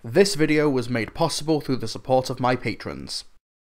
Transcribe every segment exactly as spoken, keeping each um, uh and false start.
This video was made possible through the support of my patrons.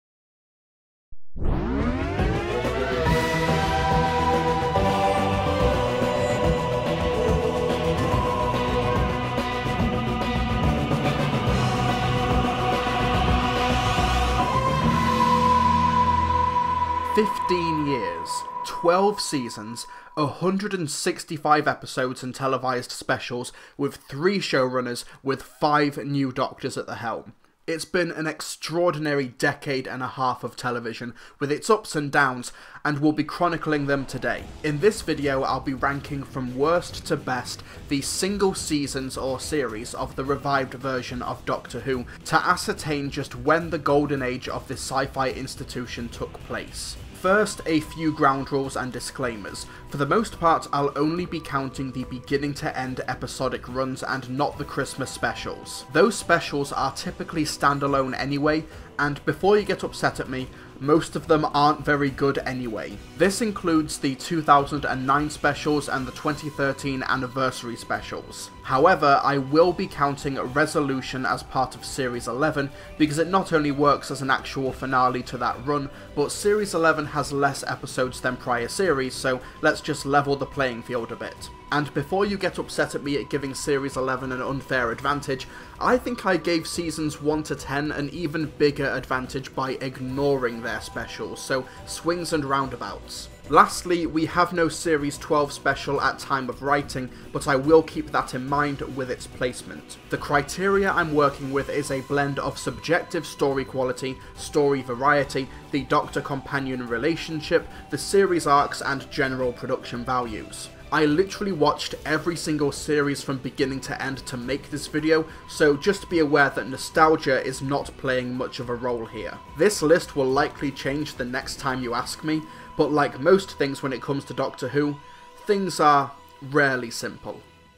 fifteen years, twelve seasons, one hundred sixty-five episodes and televised specials, with three showrunners with five new doctors at the helm. It's been an extraordinary decade and a half of television, with its ups and downs, and we'll be chronicling them today. In this video, I'll be ranking from worst to best the single seasons or series of the revived version of Doctor Who, to ascertain just when the golden age of this sci-fi institution took place. First, a few ground rules and disclaimers. For the most part, I'll only be counting the beginning to end episodic runs and not the Christmas specials. Those specials are typically standalone anyway, and before you get upset at me, most of them aren't very good anyway. This includes the two thousand nine specials and the twenty thirteen anniversary specials. However, I will be counting Resolution as part of Series eleven because it not only works as an actual finale to that run, but Series eleven has less episodes than prior series, so let's just level the playing field a bit. And before you get upset at me at giving Series eleven an unfair advantage, I think I gave Seasons one to ten an even bigger advantage by ignoring their specials, so swings and roundabouts. Lastly, we have no Series twelve special at time of writing, but I will keep that in mind with its placement. The criteria I'm working with is a blend of subjective story quality, story variety, the Doctor-companion relationship, the series arcs, and general production values. I literally watched every single series from beginning to end to make this video, so just be aware that nostalgia is not playing much of a role here. This list will likely change the next time you ask me, but like most things when it comes to Doctor Who, things are rarely simple.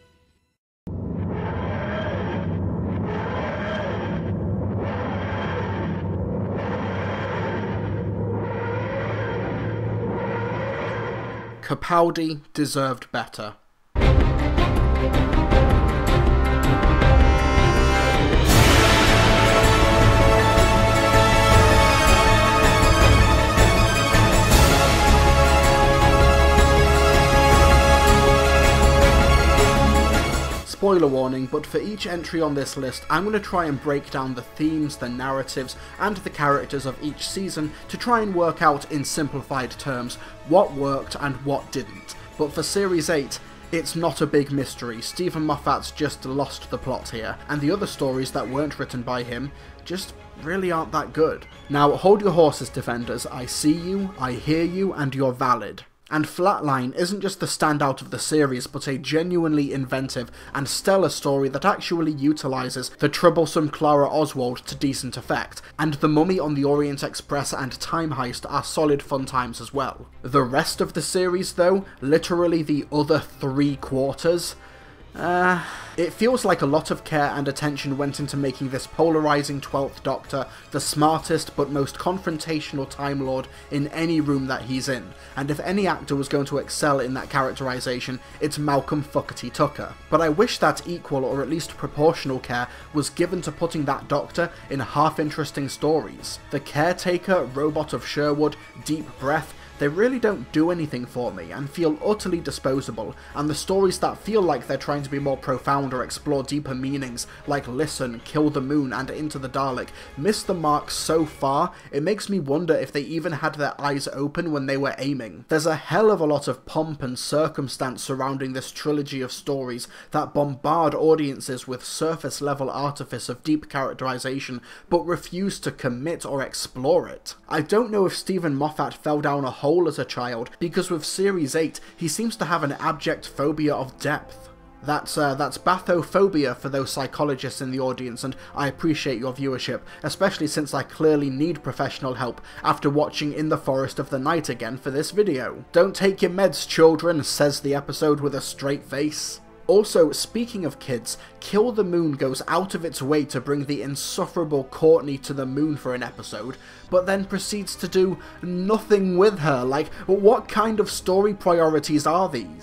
Capaldi deserved better. Spoiler warning, but for each entry on this list, I'm going to try and break down the themes, the narratives, and the characters of each season to try and work out in simplified terms what worked and what didn't. But for Series eight, it's not a big mystery. Stephen Moffat's just lost the plot here, and the other stories that weren't written by him just really aren't that good. Now, hold your horses, Defenders. I see you, I hear you, and you're valid. And Flatline isn't just the standout of the series, but a genuinely inventive and stellar story that actually utilises the troublesome Clara Oswald to decent effect, and The Mummy on the Orient Express and Time Heist are solid fun times as well. The rest of the series though, literally the other three quarters, Uh, it feels like a lot of care and attention went into making this polarising twelfth Doctor the smartest but most confrontational Time Lord in any room that he's in, and if any actor was going to excel in that characterisation, it's Malcolm Fuckety Tucker. But I wish that equal or at least proportional care was given to putting that Doctor in half-interesting stories. The Caretaker, Robot of Sherwood, Deep Breath, they really don't do anything for me and feel utterly disposable, and the stories that feel like they're trying to be more profound or explore deeper meanings, like Listen, Kill the Moon, and Into the Dalek, miss the mark so far, it makes me wonder if they even had their eyes open when they were aiming. There's a hell of a lot of pomp and circumstance surrounding this trilogy of stories that bombard audiences with surface-level artifice of deep characterization, but refuse to commit or explore it. I don't know if Stephen Moffat fell down a hole as a child, because with Series eight, he seems to have an abject phobia of depth. That's, uh, that's bathophobia for those psychologists in the audience, and I appreciate your viewership, especially since I clearly need professional help after watching In the Forest of the Night again for this video. Don't take your meds, children, says the episode with a straight face. Also, speaking of kids, Kill the Moon goes out of its way to bring the insufferable Courtney to the moon for an episode, but then proceeds to do nothing with her. Like, what kind of story priorities are these?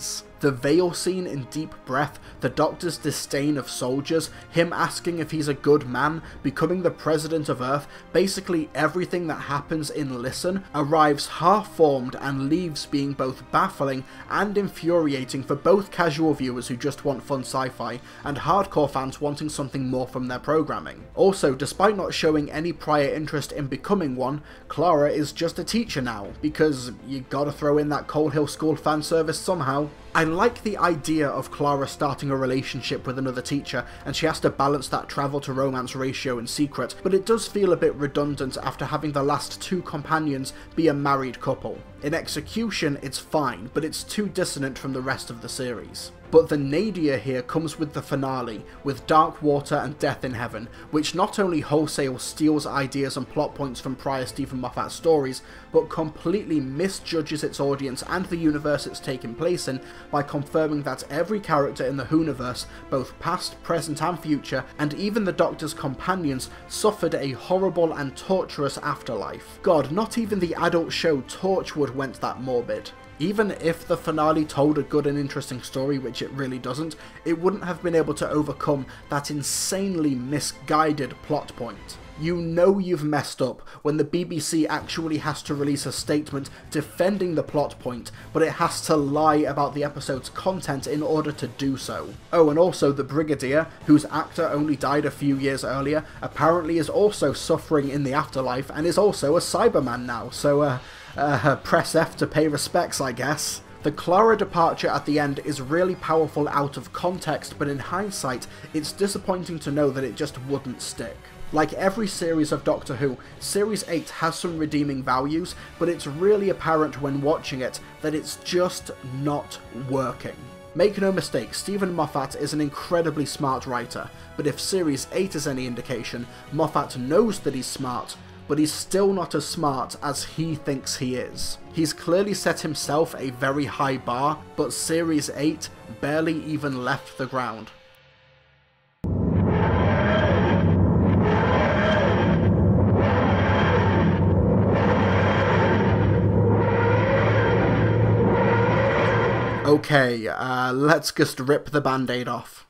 The veil scene in Deep Breath, the Doctor's disdain of soldiers, him asking if he's a good man, becoming the president of Earth, basically everything that happens in Listen arrives half-formed and leaves being both baffling and infuriating for both casual viewers who just want fun sci-fi and hardcore fans wanting something more from their programming. Also, despite not showing any prior interest in becoming one, Clara is just a teacher now, because you gotta throw in that Coal Hill School fan service somehow. I like the idea of Clara starting a relationship with another teacher, and she has to balance that travel to romance ratio in secret, but it does feel a bit redundant after having the last two companions be a married couple. In execution, it's fine, but it's too dissonant from the rest of the series. But the nadir here comes with the finale, with Dark Water and Death in Heaven, which not only wholesale steals ideas and plot points from prior Stephen Moffat stories, but completely misjudges its audience and the universe it's taking place in by confirming that every character in the Whoniverse, both past, present and future, and even the Doctor's companions, suffered a horrible and torturous afterlife. God, not even the adult show Torchwood went that morbid. Even if the finale told a good and interesting story, which it really doesn't, it wouldn't have been able to overcome that insanely misguided plot point. You know you've messed up when the B B C actually has to release a statement defending the plot point, but it has to lie about the episode's content in order to do so. Oh, and also the Brigadier, whose actor only died a few years earlier, apparently is also suffering in the afterlife and is also a Cyberman now, so uh, uh, press F to pay respects, I guess. The Clara departure at the end is really powerful out of context, but in hindsight, it's disappointing to know that it just wouldn't stick. Like every series of Doctor Who, Series eight has some redeeming values, but it's really apparent when watching it that it's just not working. Make no mistake, Stephen Moffat is an incredibly smart writer, but if Series eight is any indication, Moffat knows that he's smart, but he's still not as smart as he thinks he is. He's clearly set himself a very high bar, but Series eight barely even left the ground. Okay, uh, let's just rip the band-aid off.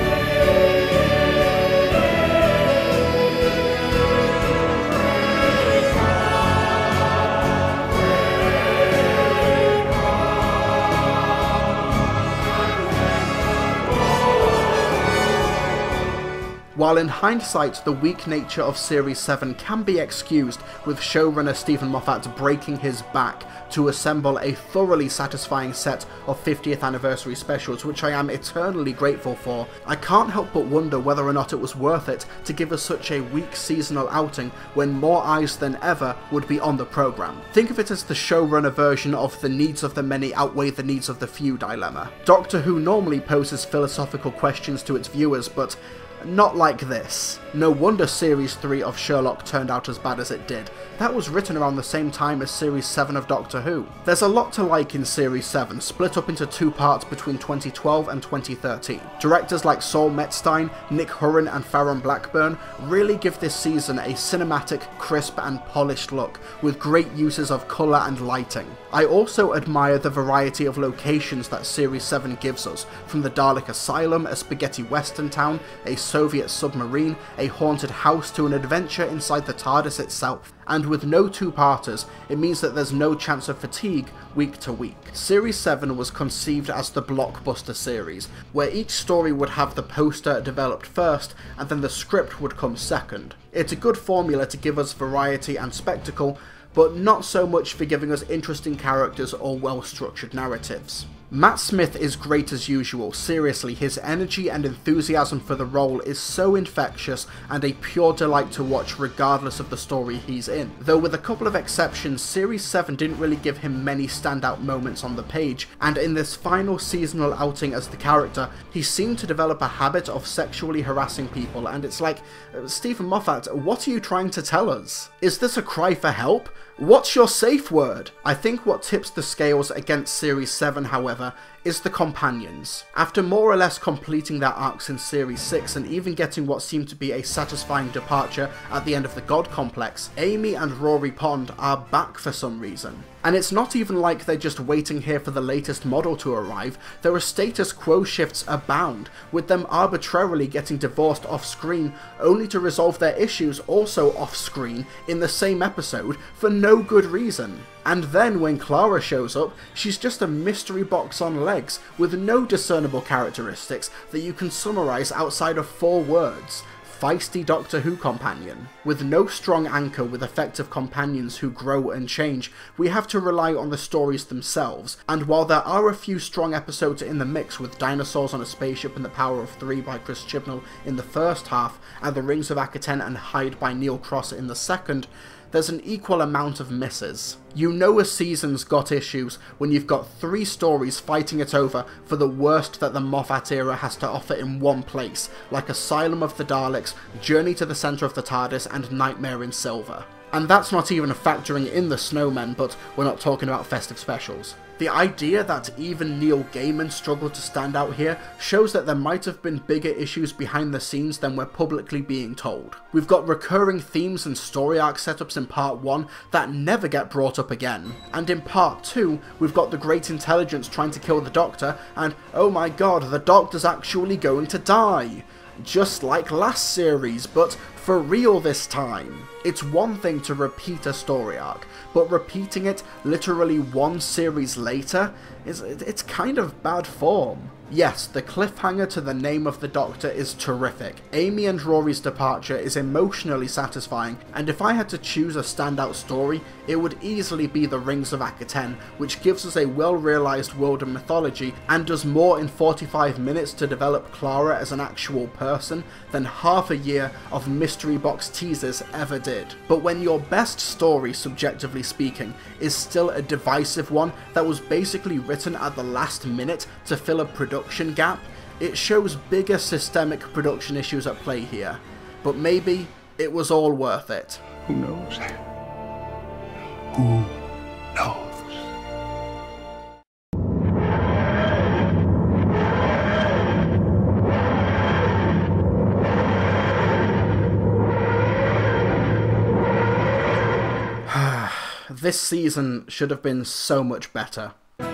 While in hindsight the weak nature of Series seven can be excused, with showrunner Stephen Moffat breaking his back to assemble a thoroughly satisfying set of fiftieth anniversary specials, which I am eternally grateful for, I can't help but wonder whether or not it was worth it to give us such a weak seasonal outing when more eyes than ever would be on the programme. Think of it as the showrunner version of the needs of the many outweigh the needs of the few dilemma. Doctor Who normally poses philosophical questions to its viewers, but not like this. No wonder Series three of Sherlock turned out as bad as it did. That was written around the same time as Series seven of Doctor Who. There's a lot to like in Series seven, split up into two parts between twenty twelve and twenty thirteen. Directors like Saul Metzstein, Nick Hurren and Farron Blackburn really give this season a cinematic, crisp and polished look, with great uses of colour and lighting. I also admire the variety of locations that Series seven gives us, from the Dalek Asylum, a spaghetti western town, a Soviet submarine, a haunted house to an adventure inside the TARDIS itself. And with no two-parters, it means that there's no chance of fatigue week to week. Series seven was conceived as the blockbuster series, where each story would have the poster developed first, and then the script would come second. It's a good formula to give us variety and spectacle, but not so much for giving us interesting characters or well-structured narratives. Matt Smith is great as usual. Seriously, his energy and enthusiasm for the role is so infectious and a pure delight to watch regardless of the story he's in. Though with a couple of exceptions, Series seven didn't really give him many standout moments on the page, and in this final seasonal outing as the character, he seemed to develop a habit of sexually harassing people, and it's like, Stephen Moffat, what are you trying to tell us? Is this a cry for help? What's your safe word? I think what tips the scales against Series seven, however, is the companions. After more or less completing their arcs in Series six and even getting what seemed to be a satisfying departure at the end of the God Complex, Amy and Rory Pond are back for some reason. And it's not even like they're just waiting here for the latest model to arrive. There are status quo shifts abound, with them arbitrarily getting divorced off-screen, only to resolve their issues also off-screen in the same episode for no good reason. And then when Clara shows up, she's just a mystery box on legs, with no discernible characteristics that you can summarise outside of four words. Feisty Doctor Who companion. With no strong anchor with effective companions who grow and change, we have to rely on the stories themselves, and while there are a few strong episodes in the mix with Dinosaurs on a Spaceship and The Power of Three by Chris Chibnall in the first half, and The Rings of Akaten and Hyde by Neil Cross in the second, there's an equal amount of misses. You know a season's got issues when you've got three stories fighting it over for the worst that the Moffat era has to offer in one place, like Asylum of the Daleks, Journey to the Centre of the TARDIS, and Nightmare in Silver. And that's not even factoring in the Snowmen, but we're not talking about festive specials. The idea that even Neil Gaiman struggled to stand out here shows that there might have been bigger issues behind the scenes than we're publicly being told. We've got recurring themes and story arc setups in part one that never get brought up again, and in part two we've got the Great Intelligence trying to kill the Doctor, and oh my god, the Doctor's actually going to die! Just like last series, but for real this time. It's one thing to repeat a story arc, but repeating it literally one series later, is it's kind of bad form. Yes, the cliffhanger to the name of the Doctor is terrific. Amy and Rory's departure is emotionally satisfying, and if I had to choose a standout story, it would easily be The Rings of Akaten, which gives us a well-realised world of mythology and does more in forty-five minutes to develop Clara as an actual person than half a year of mystery box teasers ever did. But when your best story, subjectively speaking, is still a divisive one that was basically written at the last minute to fill a production gap, it shows bigger systemic production issues at play here. But maybe it was all worth it. Who knows? Who knows? This season should have been so much better.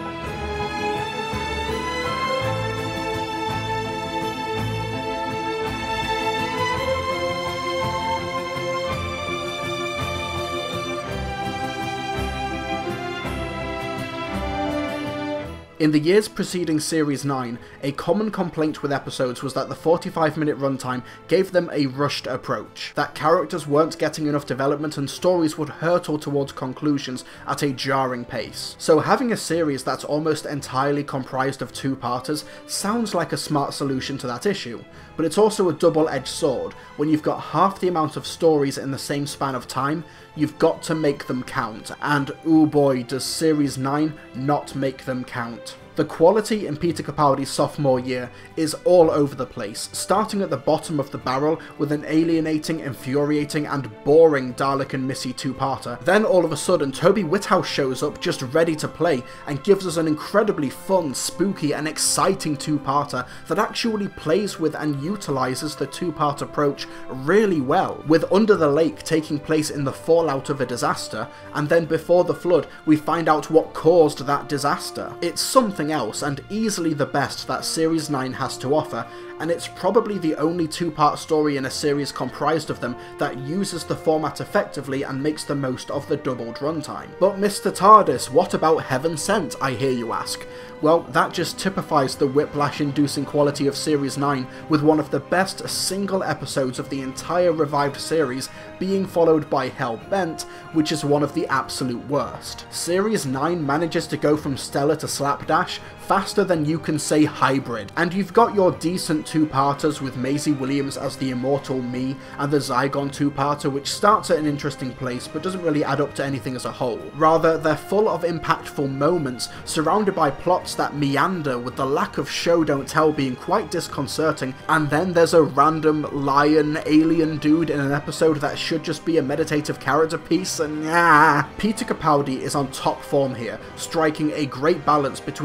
In the years preceding Series nine, a common complaint with episodes was that the forty-five minute runtime gave them a rushed approach, that characters weren't getting enough development and stories would hurtle towards conclusions at a jarring pace. So having a series that's almost entirely comprised of two-parters sounds like a smart solution to that issue, but it's also a double-edged sword. When you've got half the amount of stories in the same span of time, you've got to make them count, and ooh boy does Series nine not make them count. The quality in Peter Capaldi's sophomore year is all over the place, starting at the bottom of the barrel with an alienating, infuriating and boring Dalek and Missy two-parter. Then all of a sudden Toby Whithouse shows up just ready to play and gives us an incredibly fun, spooky and exciting two-parter that actually plays with and utilises the two-part approach really well, with Under the Lake taking place in the fallout of a disaster, and then before the flood we find out what caused that disaster. It's something else, and easily the best that Series nine has to offer, and it's probably the only two-part story in a series comprised of them that uses the format effectively and makes the most of the doubled runtime. But Mister TARDIS, what about Heaven Sent, I hear you ask? Well, that just typifies the whiplash-inducing quality of Series nine, with one of the best single episodes of the entire revived series being followed by Hell Bent, which is one of the absolute worst. Series nine manages to go from stellar to slapdash faster than you can say hybrid, and you've got your decent two-parters with Maisie Williams as the immortal Me, and the Zygon two-parter which starts at an interesting place but doesn't really add up to anything as a whole. Rather, they're full of impactful moments, surrounded by plots that meander, with the lack of show don't tell being quite disconcerting, and then there's a random lion alien dude in an episode that should just be a meditative character piece, and ah. Peter Capaldi is on top form here, striking a great balance between the childish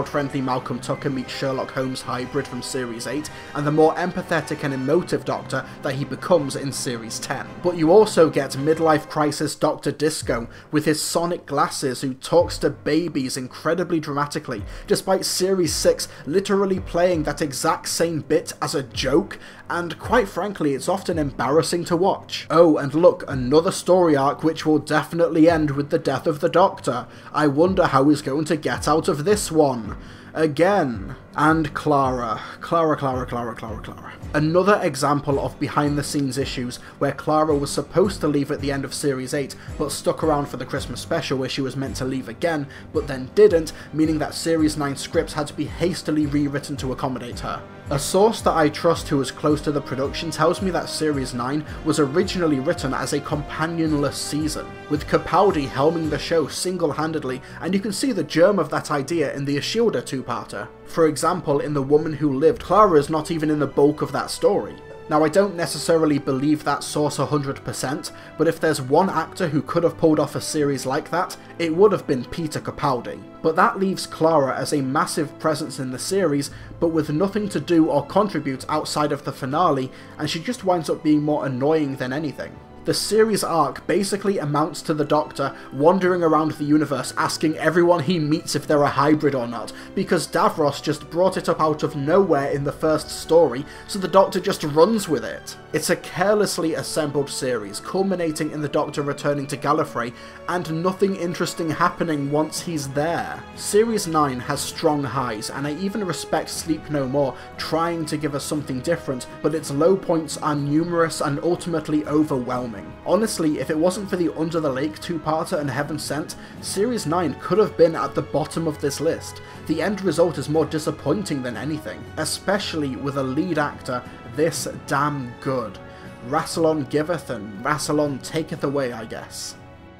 child-friendly Malcolm Tucker meets Sherlock Holmes hybrid from Series eight, and the more empathetic and emotive Doctor that he becomes in Series ten. But you also get midlife crisis Doctor Disco, with his sonic glasses, who talks to babies incredibly dramatically, despite Series six literally playing that exact same bit as a joke, and quite frankly it's often embarrassing to watch. Oh, and look, another story arc which will definitely end with the death of the Doctor. I wonder how he's going to get out of this one. Again. And Clara. Clara, Clara, Clara, Clara, Clara. Another example of behind-the-scenes issues where Clara was supposed to leave at the end of Series eight, but stuck around for the Christmas special where she was meant to leave again, but then didn't, meaning that Series nine scripts had to be hastily rewritten to accommodate her. A source that I trust who was close to the production tells me that Series nine was originally written as a companionless season, with Capaldi helming the show single-handedly, and you can see the germ of that idea in the Ishilda two-parter. For example, in The Woman Who Lived, Clara is not even in the bulk of that story. Now, I don't necessarily believe that source one hundred percent, but if there's one actor who could have pulled off a series like that, it would have been Peter Capaldi. But that leaves Clara as a massive presence in the series, but with nothing to do or contribute outside of the finale, and she just winds up being more annoying than anything. The series arc basically amounts to the Doctor wandering around the universe asking everyone he meets if they're a hybrid or not, because Davros just brought it up out of nowhere in the first story, so the Doctor just runs with it. It's a carelessly assembled series, culminating in the Doctor returning to Gallifrey, and nothing interesting happening once he's there. Series nine has strong highs, and I even respect Sleep No More trying to give us something different, but its low points are numerous and ultimately overwhelming. Honestly, if it wasn't for the Under the Lake two-parter and Heaven Sent, Series nine could have been at the bottom of this list. The end result is more disappointing than anything, especially with a lead actor this damn good. Rassilon giveth and Rassilon taketh away, I guess.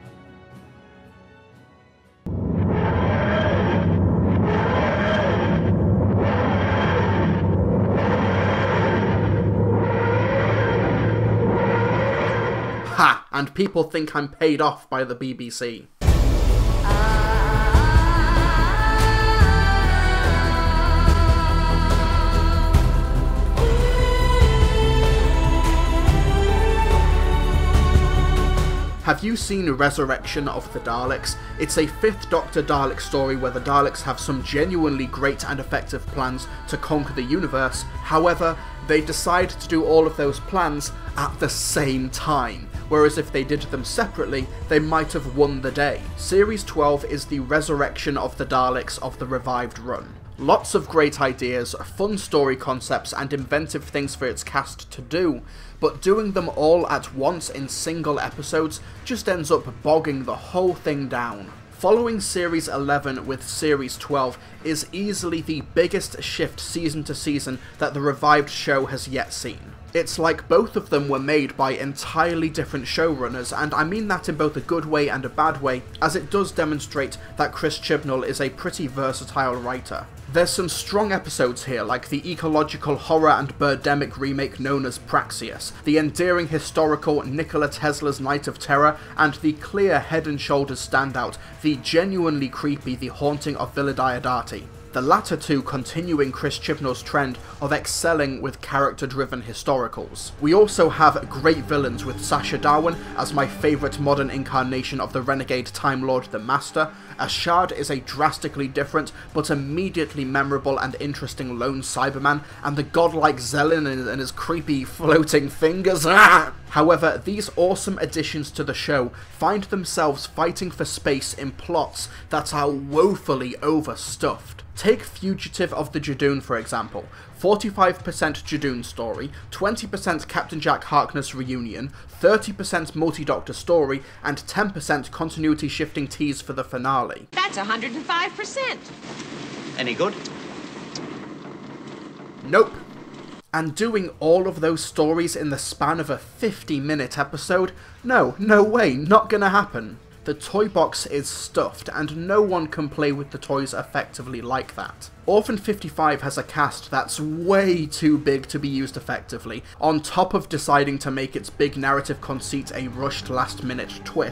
Ha! And people think I'm paid off by the B B C. Have you seen Resurrection of the Daleks? It's a fifth Doctor Dalek story where the Daleks have some genuinely great and effective plans to conquer the universe. However, they decide to do all of those plans at the same time, whereas if they did them separately, they might have won the day. Series twelve is the Resurrection of the Daleks of the revived run. Lots of great ideas, fun story concepts, and inventive things for its cast to do, but doing them all at once in single episodes just ends up bogging the whole thing down. Following Series eleven with Series twelve is easily the biggest shift season to season that the revived show has yet seen. It's like both of them were made by entirely different showrunners, and I mean that in both a good way and a bad way, as it does demonstrate that Chris Chibnall is a pretty versatile writer. There's some strong episodes here, like the ecological horror and birdemic remake known as Praxeus, the endearing historical Nikola Tesla's Night of Terror, and the clear head and shoulders standout, the genuinely creepy The Haunting of Villa Diodati. The latter two continuing Chris Chibnall's trend of excelling with character-driven historicals. We also have great villains with Sacha Darwin as my favourite modern incarnation of the renegade Time Lord the Master. Ashard is a drastically different but immediately memorable and interesting lone Cyberman, and the godlike Zellin and his creepy floating fingers. However, these awesome additions to the show find themselves fighting for space in plots that are woefully overstuffed. Take Fugitive of the Judoon for example. forty-five percent Judoon story, twenty percent Captain Jack Harkness reunion, thirty percent multi-doctor story, and ten percent continuity shifting tease for the finale. That's one hundred five percent! Any good? Nope. And doing all of those stories in the span of a fifty minute episode? No, no way, not gonna happen. The toy box is stuffed, and no one can play with the toys effectively like that. Orphan fifty-five has a cast that's way too big to be used effectively, on top of deciding to make its big narrative conceit a rushed last minute twist.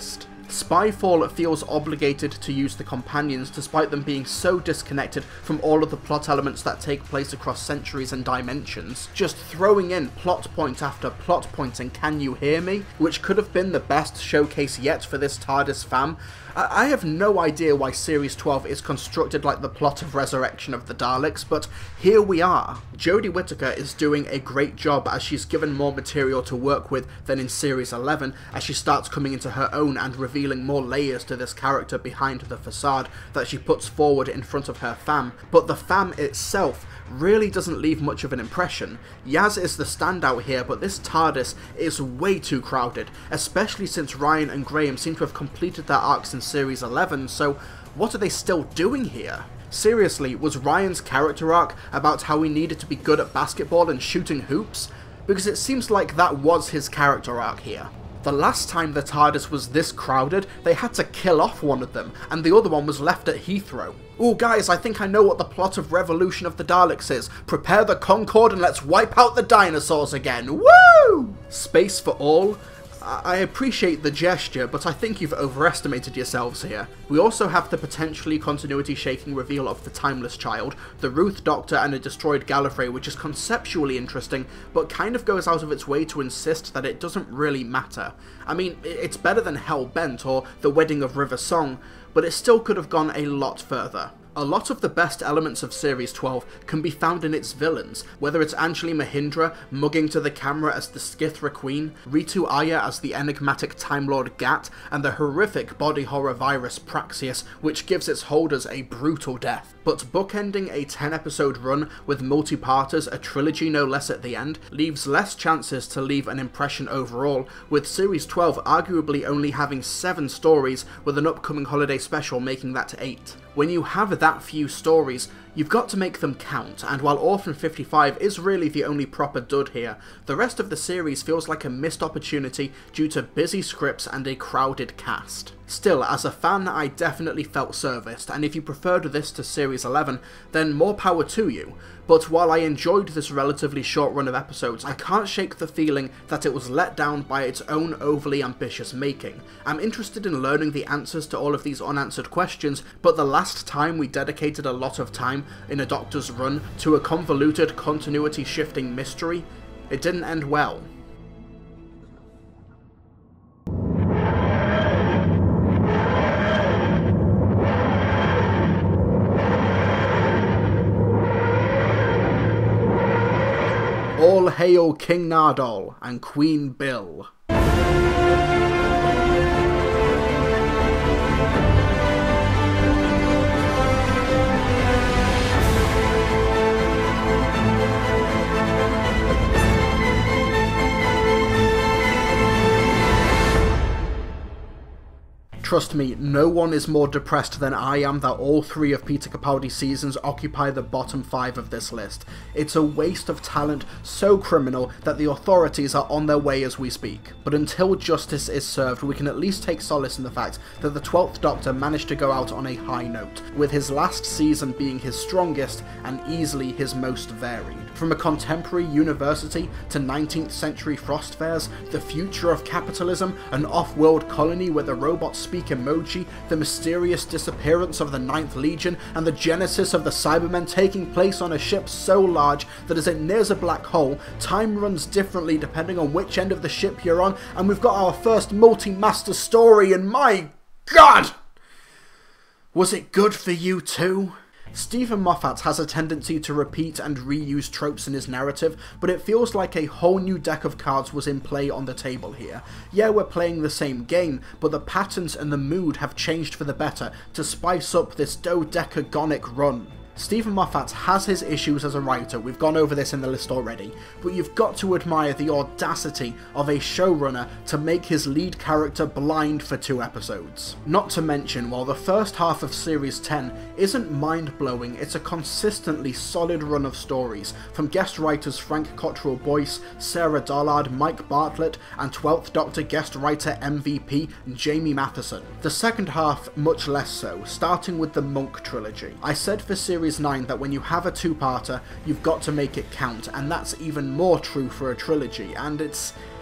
Spyfall feels obligated to use the companions despite them being so disconnected from all of the plot elements that take place across centuries and dimensions. Just throwing in plot point after plot point and Can You Hear Me, which could have been the best showcase yet for this TARDIS fam. I have no idea why Series twelve is constructed like the plot of Resurrection of the Daleks, but here we are. Jodie Whittaker is doing a great job as she's given more material to work with than in Series eleven, as she starts coming into her own and revealing more layers to this character behind the facade that she puts forward in front of her fam. But the fam itself really doesn't leave much of an impression. Yaz is the standout here, but this TARDIS is way too crowded, especially since Ryan and Graham seem to have completed their arcs in Series eleven, so what are they still doing here? Seriously, was Ryan's character arc about how he needed to be good at basketball and shooting hoops? Because it seems like that was his character arc here. The last time the TARDIS was this crowded, they had to kill off one of them, and the other one was left at Heathrow. Ooh guys, I think I know what the plot of Revolution of the Daleks is. Prepare the Concorde and let's wipe out the dinosaurs again. Woo! Space for all? I appreciate the gesture, but I think you've overestimated yourselves here. We also have the potentially continuity-shaking reveal of the Timeless Child, the Ruth Doctor and a destroyed Gallifrey, which is conceptually interesting, but kind of goes out of its way to insist that it doesn't really matter. I mean, it's better than Hell-Bent or The Wedding of River Song, but it still could have gone a lot further. A lot of the best elements of Series twelve can be found in its villains, whether it's Anjali Mahindra mugging to the camera as the Skithra Queen, Ritu Aya as the enigmatic Time Lord Gat, and the horrific body horror virus Praxius, which gives its holders a brutal death. But bookending a ten episode run with multi-parters, a trilogy no less at the end, leaves less chances to leave an impression overall, with Series twelve arguably only having seven stories, with an upcoming holiday special making that eight. When you have that few stories, you've got to make them count, and while Orphan fifty-five is really the only proper dud here, the rest of the series feels like a missed opportunity due to busy scripts and a crowded cast. Still, as a fan, I definitely felt serviced, and if you preferred this to Series eleven, then more power to you. But while I enjoyed this relatively short run of episodes, I can't shake the feeling that it was let down by its own overly ambitious making. I'm interested in learning the answers to all of these unanswered questions, but the last time we dedicated a lot of time in a Doctor's run to a convoluted, continuity-shifting mystery, it didn't end well. All hail King Nardole and Queen Bill. Trust me, no one is more depressed than I am that all three of Peter Capaldi's seasons occupy the bottom five of this list. It's a waste of talent so criminal that the authorities are on their way as we speak. But until justice is served, we can at least take solace in the fact that the twelfth Doctor managed to go out on a high note, with his last season being his strongest and easily his most varied. From a contemporary university to nineteenth century frost fairs, the future of capitalism, an off-world colony where the robots speak emoji, the mysterious disappearance of the Ninth Legion, and the genesis of the Cybermen taking place on a ship so large that as it nears a black hole, time runs differently depending on which end of the ship you're on, and we've got our first multi-master story, and my God! Was it good for you too? Stephen Moffat has a tendency to repeat and reuse tropes in his narrative, but it feels like a whole new deck of cards was in play on the table here. Yeah, we're playing the same game, but the patterns and the mood have changed for the better to spice up this dodecagonic run. Stephen Moffat has his issues as a writer, we've gone over this in the list already, but you've got to admire the audacity of a showrunner to make his lead character blind for two episodes. Not to mention, while the first half of Series ten isn't mind-blowing, it's a consistently solid run of stories, from guest writers Frank Cottrell Boyce, Sarah Dollard, Mike Bartlett, and twelfth Doctor guest writer M V P Jamie Matheson. The second half much less so, starting with the Monk trilogy. I said for Series nine that when you have a two-parter, you've got to make it count, and that's even more true for a trilogy, and it's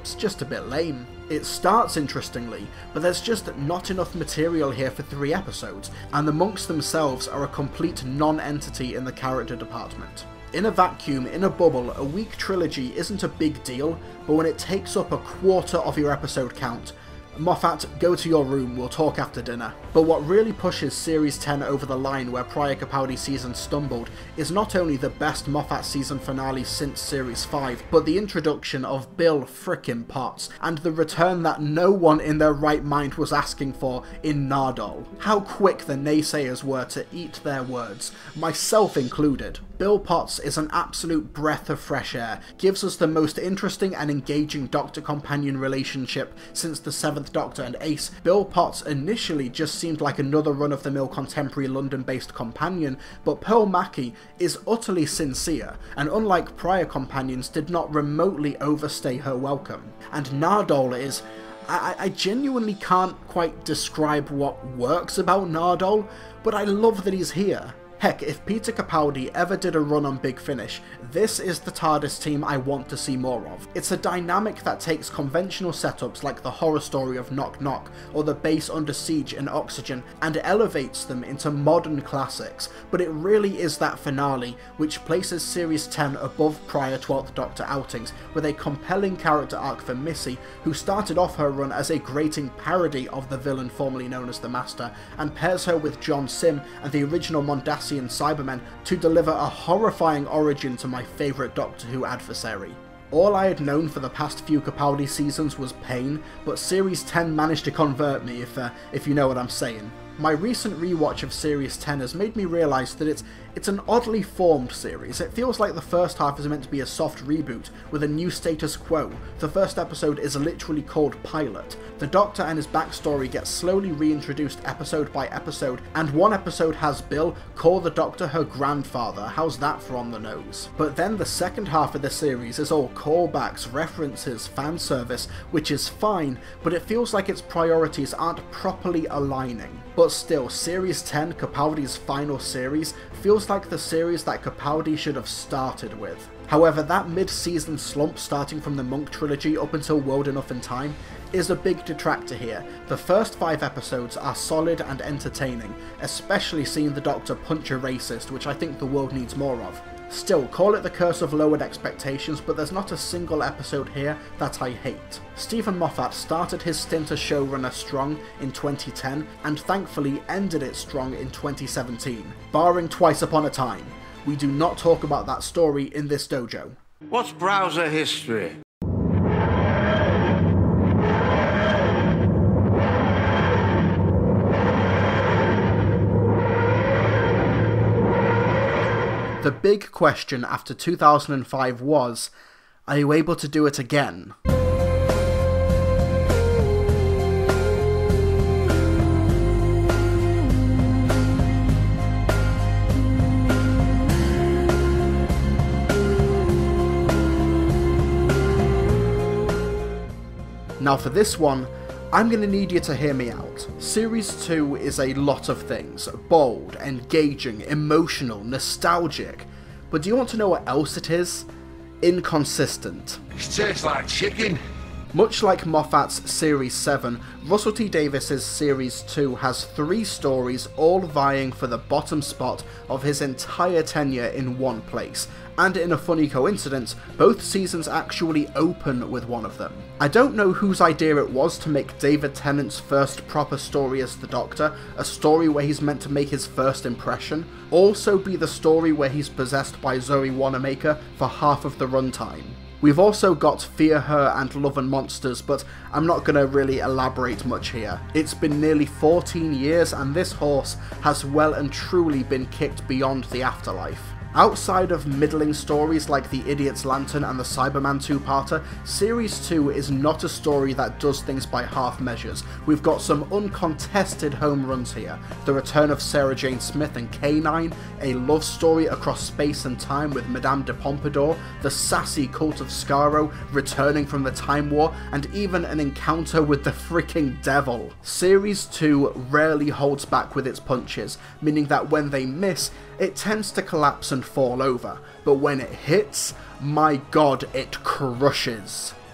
it's just a bit lame. It starts interestingly, but there's just not enough material here for three episodes, and the monks themselves are a complete non-entity in the character department. In a vacuum, in a bubble, a weak trilogy isn't a big deal, but when it takes up a quarter of your episode count, Moffat, go to your room, we'll talk after dinner. But what really pushes Series ten over the line where prior Capaldi seasons stumbled is not only the best Moffat season finale since Series five, but the introduction of Bill frickin' Potts, and the return that no one in their right mind was asking for in Nardole. How quick the naysayers were to eat their words, myself included. Bill Potts is an absolute breath of fresh air, gives us the most interesting and engaging Doctor-companion relationship since the seventh Doctor and Ace. Bill Potts initially just seemed like another run-of-the-mill contemporary London-based companion, but Pearl Mackie is utterly sincere, and unlike prior companions, did not remotely overstay her welcome. And Nardole is... I, I genuinely can't quite describe what works about Nardole, but I love that he's here. Heck, if Peter Capaldi ever did a run on Big Finish, this is the TARDIS team I want to see more of. It's a dynamic that takes conventional setups like the horror story of Knock Knock, or the base Under Siege and Oxygen, and elevates them into modern classics, but it really is that finale which places Series ten above prior twelfth Doctor outings, with a compelling character arc for Missy, who started off her run as a grating parody of the villain formerly known as the Master, and pairs her with John Sim and the original Mondasian Cybermen to deliver a horrifying origin to my favourite Doctor Who adversary. All I had known for the past few Capaldi seasons was pain, but Series ten managed to convert me, if, uh, if you know what I'm saying. My recent rewatch of Series ten has made me realise that it's it's an oddly formed series. It feels like the first half is meant to be a soft reboot, with a new status quo. The first episode is literally called Pilot. The Doctor and his backstory get slowly reintroduced episode by episode, and one episode has Bill call the Doctor her grandfather. How's that for on the nose? But then the second half of the series is all callbacks, references, fan service, which is fine, but it feels like its priorities aren't properly aligning. But still, Series ten, Capaldi's final series, feels like the series that Capaldi should have started with. However, that mid-season slump starting from the Monk trilogy up until World Enough in Time is a big detractor here. The first five episodes are solid and entertaining, especially seeing the Doctor punch a racist, which I think the world needs more of. Still, call it the curse of lowered expectations, but there's not a single episode here that I hate. Stephen Moffat started his stint as showrunner strong in twenty ten, and thankfully ended it strong in twenty seventeen, barring Twice Upon a Time. We do not talk about that story in this dojo. What's browser history? The big question after two thousand five was, are you able to do it again? Now for this one, I'm going to need you to hear me out. Series two is a lot of things. Bold, engaging, emotional, nostalgic. But do you want to know what else it is? Inconsistent. It tastes like chicken. Much like Moffat's Series seven, Russell T Davies's Series two has three stories all vying for the bottom spot of his entire tenure in one place, and in a funny coincidence, both seasons actually open with one of them. I don't know whose idea it was to make David Tennant's first proper story as the Doctor, a story where he's meant to make his first impression, also be the story where he's possessed by Zoe Wanamaker for half of the runtime. We've also got Fear Her and Love and Monsters, but I'm not going to really elaborate much here. It's been nearly fourteen years and this horse has well and truly been kicked beyond the afterlife. Outside of middling stories like The Idiot's Lantern and the Cyberman two-parter, Series two is not a story that does things by half measures. We've got some uncontested home runs here. The return of Sarah Jane Smith and K nine, a love story across space and time with Madame de Pompadour, the sassy Cult of Skaro returning from the Time War, and even an encounter with the freaking devil. Series two rarely holds back with its punches, meaning that when they miss, it tends to collapse and fall over, but when it hits, my god, it crushes.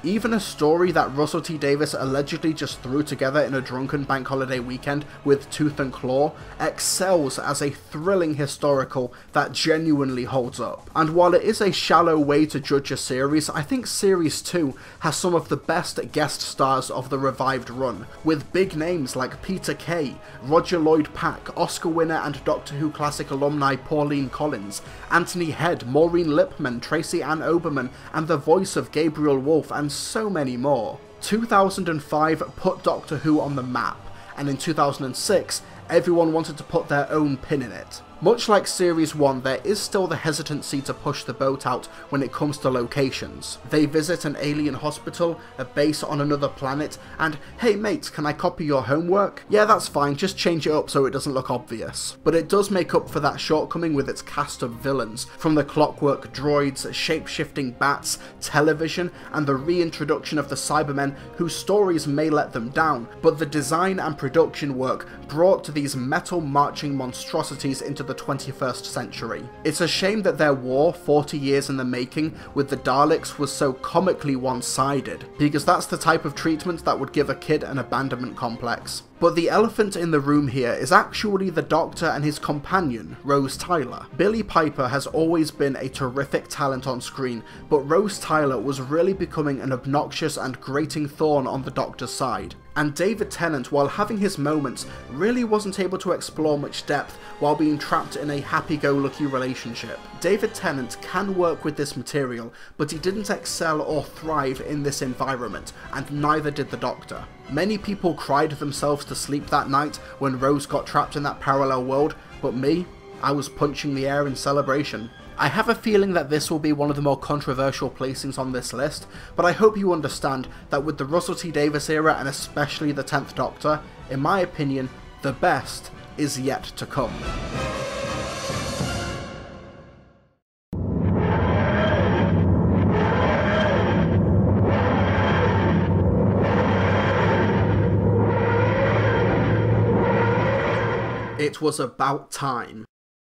Even a story that Russell T Davies allegedly just threw together in a drunken bank holiday weekend with Tooth and Claw excels as a thrilling historical that genuinely holds up. And while it is a shallow way to judge a series, I think Series two has some of the best guest stars of the revived run, with big names like Peter Kay, Roger Lloyd Pack, Oscar winner and Doctor Who Classic alumni Pauline Collins, Anthony Head, Maureen Lipman, Tracy Ann Oberman, and the voice of Gabriel Wolfe, and so many more. two thousand five put Doctor Who on the map, and in two thousand six, everyone wanted to put their own pin in it. Much like Series one, there is still the hesitancy to push the boat out when it comes to locations. They visit an alien hospital, a base on another planet, and hey mate, can I copy your homework? Yeah, that's fine, just change it up so it doesn't look obvious. But it does make up for that shortcoming with its cast of villains, from the clockwork droids, shape-shifting bats, television, and the reintroduction of the Cybermen whose stories may let them down, but the design and production work brought to these metal marching monstrosities into the twenty-first century. It's a shame that their war, forty years in the making, with the Daleks was so comically one-sided, because that's the type of treatment that would give a kid an abandonment complex. But the elephant in the room here is actually the Doctor and his companion, Rose Tyler. Billie Piper has always been a terrific talent on screen, but Rose Tyler was really becoming an obnoxious and grating thorn on the Doctor's side. And David Tennant, while having his moments, really wasn't able to explore much depth while being trapped in a happy-go-lucky relationship. David Tennant can work with this material, but he didn't excel or thrive in this environment, and neither did the Doctor. Many people cried themselves to sleep that night when Rose got trapped in that parallel world, but me, I was punching the air in celebration. I have a feeling that this will be one of the more controversial placings on this list, but I hope you understand that with the Russell T Davies era and especially the tenth Doctor, in my opinion, the best is yet to come. It was about time.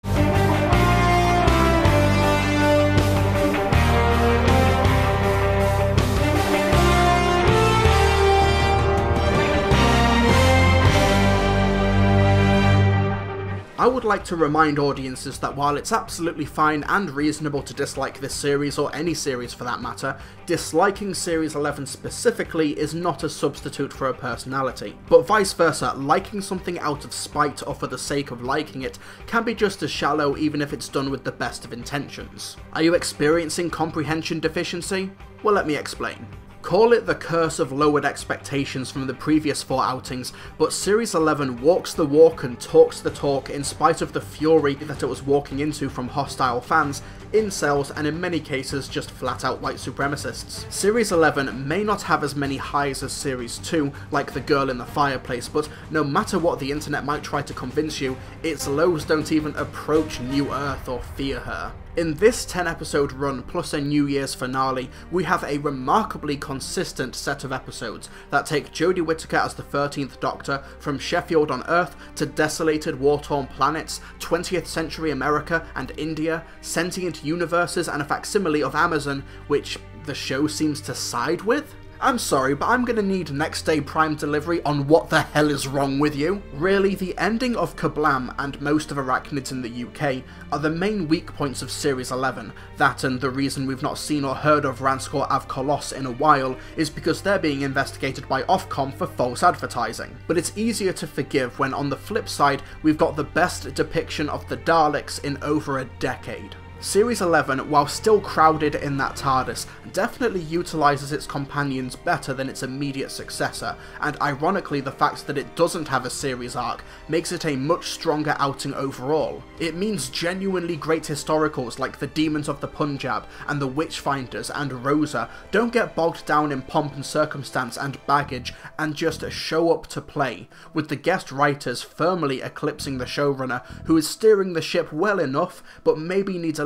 I would like to remind audiences that while it's absolutely fine and reasonable to dislike this series, or any series for that matter, disliking Series eleven specifically is not a substitute for a personality. But vice versa, liking something out of spite or for the sake of liking it can be just as shallow even if it's done with the best of intentions. Are you experiencing comprehension deficiency? Well, let me explain. Call it the curse of lowered expectations from the previous four outings, but Series eleven walks the walk and talks the talk in spite of the fury that it was walking into from hostile fans, incels, and in many cases just flat out white supremacists. Series eleven may not have as many highs as Series two, like the girl in the fireplace, but no matter what the internet might try to convince you, its lows don't even approach New Earth or Fear Her. In this ten episode run plus a New Year's finale, we have a remarkably consistent set of episodes that take Jodie Whittaker as the thirteenth Doctor from Sheffield on Earth to desolated war-torn planets, twentieth century America and India, sentient universes and a facsimile of Amazon, which the show seems to side with? I'm sorry, but I'm gonna need next day Prime delivery on what the hell is wrong with you. Really, the ending of Kablam and most of Arachnids in the U K are the main weak points of Series eleven. That and the reason we've not seen or heard of Ranskor Av Kolos in a while is because they're being investigated by Ofcom for false advertising. But it's easier to forgive when on the flip side we've got the best depiction of the Daleks in over a decade. Series eleven, while still crowded in that TARDIS, definitely utilises its companions better than its immediate successor, and ironically the fact that it doesn't have a series arc makes it a much stronger outing overall. It means genuinely great historicals like the Demons of the Punjab and the Witchfinders and Rosa don't get bogged down in pomp and circumstance and baggage and just show up to play, with the guest writers firmly eclipsing the showrunner who is steering the ship well enough but maybe needs a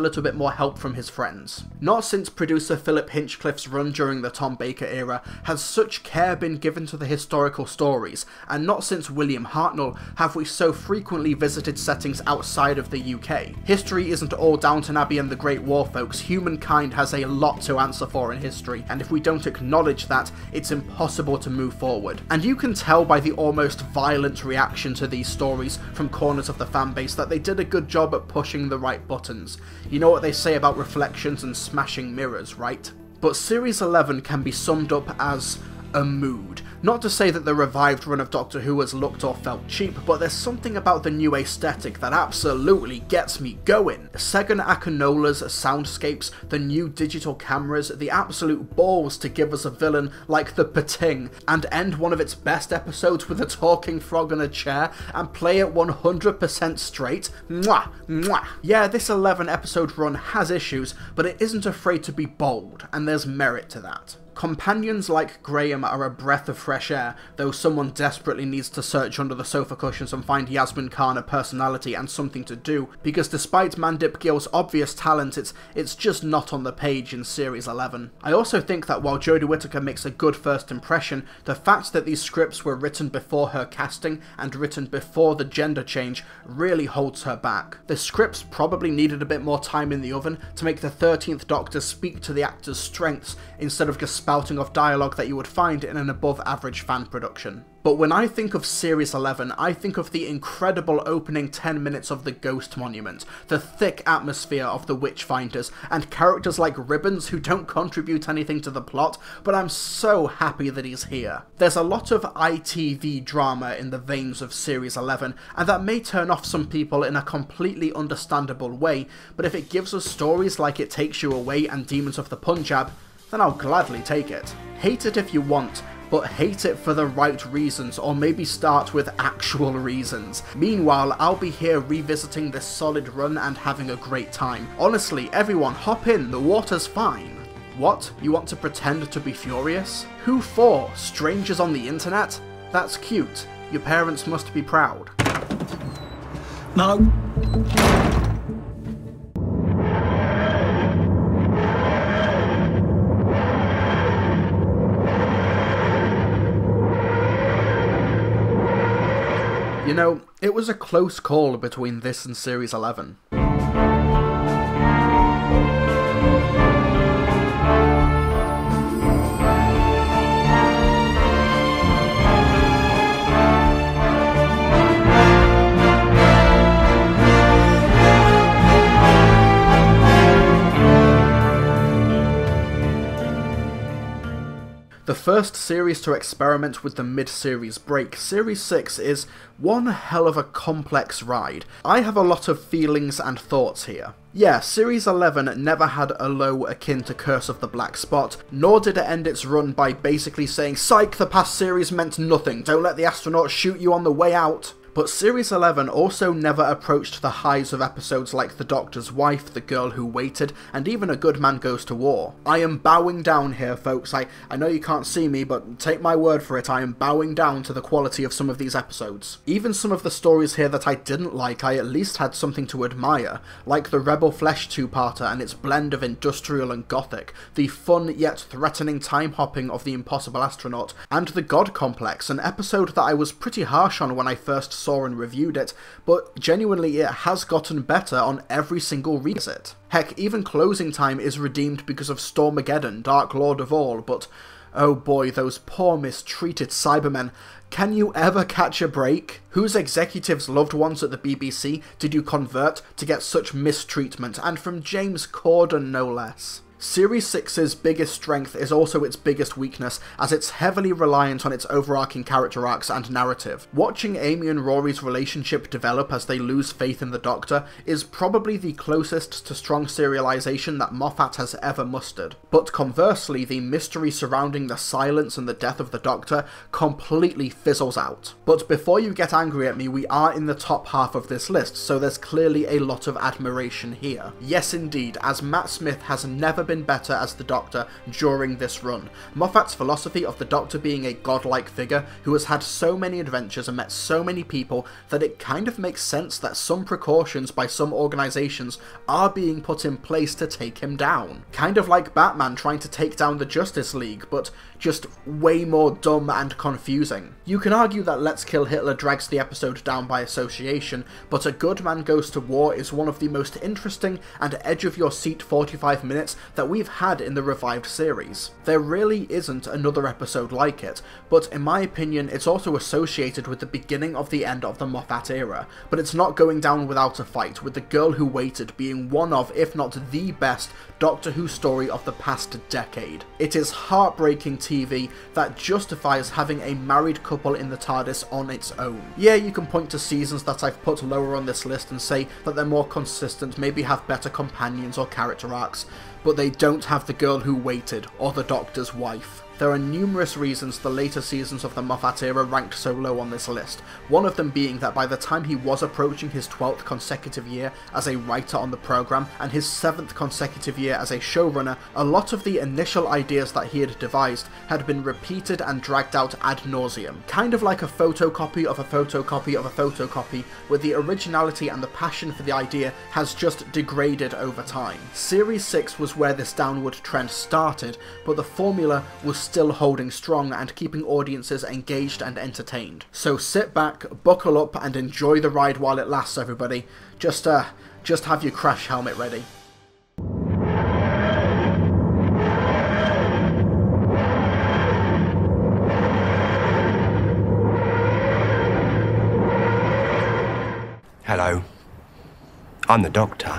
little bit more help from his friends. Not since producer Philip Hinchcliffe's run during the Tom Baker era has such care been given to the historical stories, and not since William Hartnell have we so frequently visited settings outside of the U K. History isn't all Downton Abbey and the Great War, folks. Humankind has a lot to answer for in history, and if we don't acknowledge that, it's impossible to move forward. And you can tell by the almost violent reaction to these stories from corners of the fanbase that they did a good job at pushing the right buttons. You know what they say about reflections and smashing mirrors, right? But Series eleven can be summed up as a mood. Not to say that the revived run of Doctor Who has looked or felt cheap, but there's something about the new aesthetic that absolutely gets me going. Segun Akinola's soundscapes, the new digital cameras, the absolute balls to give us a villain like the Pating, and end one of its best episodes with a talking frog on a chair, and play it one hundred percent straight. Mwah! Mwah! Yeah, this eleven episode run has issues, but it isn't afraid to be bold, and there's merit to that. Companions like Graham are a breath of fresh air, though someone desperately needs to search under the sofa cushions and find Yasmin Khan a personality and something to do, because despite Mandip Gill's obvious talent, it's it's just not on the page in Series eleven. I also think that while Jodie Whittaker makes a good first impression, the fact that these scripts were written before her casting and written before the gender change really holds her back. The scripts probably needed a bit more time in the oven to make the thirteenth Doctor speak to the actor's strengths instead of just spouting off dialogue that you would find in an above average fan production. But when I think of Series eleven, I think of the incredible opening ten minutes of the Ghost Monument, the thick atmosphere of the Witchfinders, and characters like Ribbons who don't contribute anything to the plot, but I'm so happy that he's here. There's a lot of I T V drama in the veins of Series eleven, and that may turn off some people in a completely understandable way, but if it gives us stories like It Takes You Away and Demons of the Punjab, then I'll gladly take it. Hate it if you want, but hate it for the right reasons, or maybe start with actual reasons. Meanwhile, I'll be here revisiting this solid run and having a great time. Honestly, everyone, hop in, the water's fine. What? You want to pretend to be furious? Who for? Strangers on the internet? That's cute. Your parents must be proud. No. You know, it was a close call between this and Series eleven. The first series to experiment with the mid-series break, Series six is one hell of a complex ride. I have a lot of feelings and thoughts here. Yeah, Series eleven never had a low akin to Curse of the Black Spot, nor did it end its run by basically saying, "Psych, the past series meant nothing, don't let the astronauts shoot you on the way out." But Series eleven also never approached the highs of episodes like The Doctor's Wife, The Girl Who Waited, and even A Good Man Goes to War. I am bowing down here, folks. I, I know you can't see me, but take my word for it, I am bowing down to the quality of some of these episodes. Even some of the stories here that I didn't like, I at least had something to admire, like the Rebel Flesh two-parter and its blend of industrial and gothic, the fun yet threatening time-hopping of The Impossible Astronaut, and The God Complex, an episode that I was pretty harsh on when I first saw saw and reviewed it, but genuinely it has gotten better on every single revisit. Heck, even Closing Time is redeemed because of Stormageddon, Dark Lord of All, but oh boy, those poor mistreated Cybermen. Can you ever catch a break? Whose executives' loved ones at the B B C did you convert to get such mistreatment, and from James Corden no less? Series six's biggest strength is also its biggest weakness, as it's heavily reliant on its overarching character arcs and narrative. Watching Amy and Rory's relationship develop as they lose faith in the Doctor is probably the closest to strong serialization that Moffat has ever mustered. But conversely, the mystery surrounding the silence and the death of the Doctor completely fizzles out. But before you get angry at me, we are in the top half of this list, so there's clearly a lot of admiration here. Yes indeed, as Matt Smith has never been better as the Doctor during this run. Moffat's philosophy of the Doctor being a godlike figure who has had so many adventures and met so many people that it kind of makes sense that some precautions by some organisations are being put in place to take him down. Kind of like Batman trying to take down the Justice League, but just way more dumb and confusing. You can argue that Let's Kill Hitler drags the episode down by association, but A Good Man Goes to War is one of the most interesting and edge-of-your-seat forty-five minutes that we've had in the revived series. There really isn't another episode like it, but in my opinion it's also associated with the beginning of the end of the Moffat era, but it's not going down without a fight, with The Girl Who Waited being one of, if not the best, Doctor Who story of the past decade. It is heartbreaking T V that justifies having a married couple in the TARDIS on its own. Yeah, you can point to seasons that I've put lower on this list and say that they're more consistent, maybe have better companions or character arcs, but they don't have The Girl Who Waited or the Doctor's wife. There are numerous reasons the later seasons of the Moffat era ranked so low on this list, one of them being that by the time he was approaching his twelfth consecutive year as a writer on the programme and his seventh consecutive year as a showrunner, a lot of the initial ideas that he had devised had been repeated and dragged out ad nauseum, kind of like a photocopy of a photocopy of a photocopy, where the originality and the passion for the idea has just degraded over time. Series six was where this downward trend started, but the formula was still holding strong and keeping audiences engaged and entertained. So sit back, buckle up, and enjoy the ride while it lasts, everybody. Just, uh, just have your crash helmet ready. Hello. I'm the Doctor.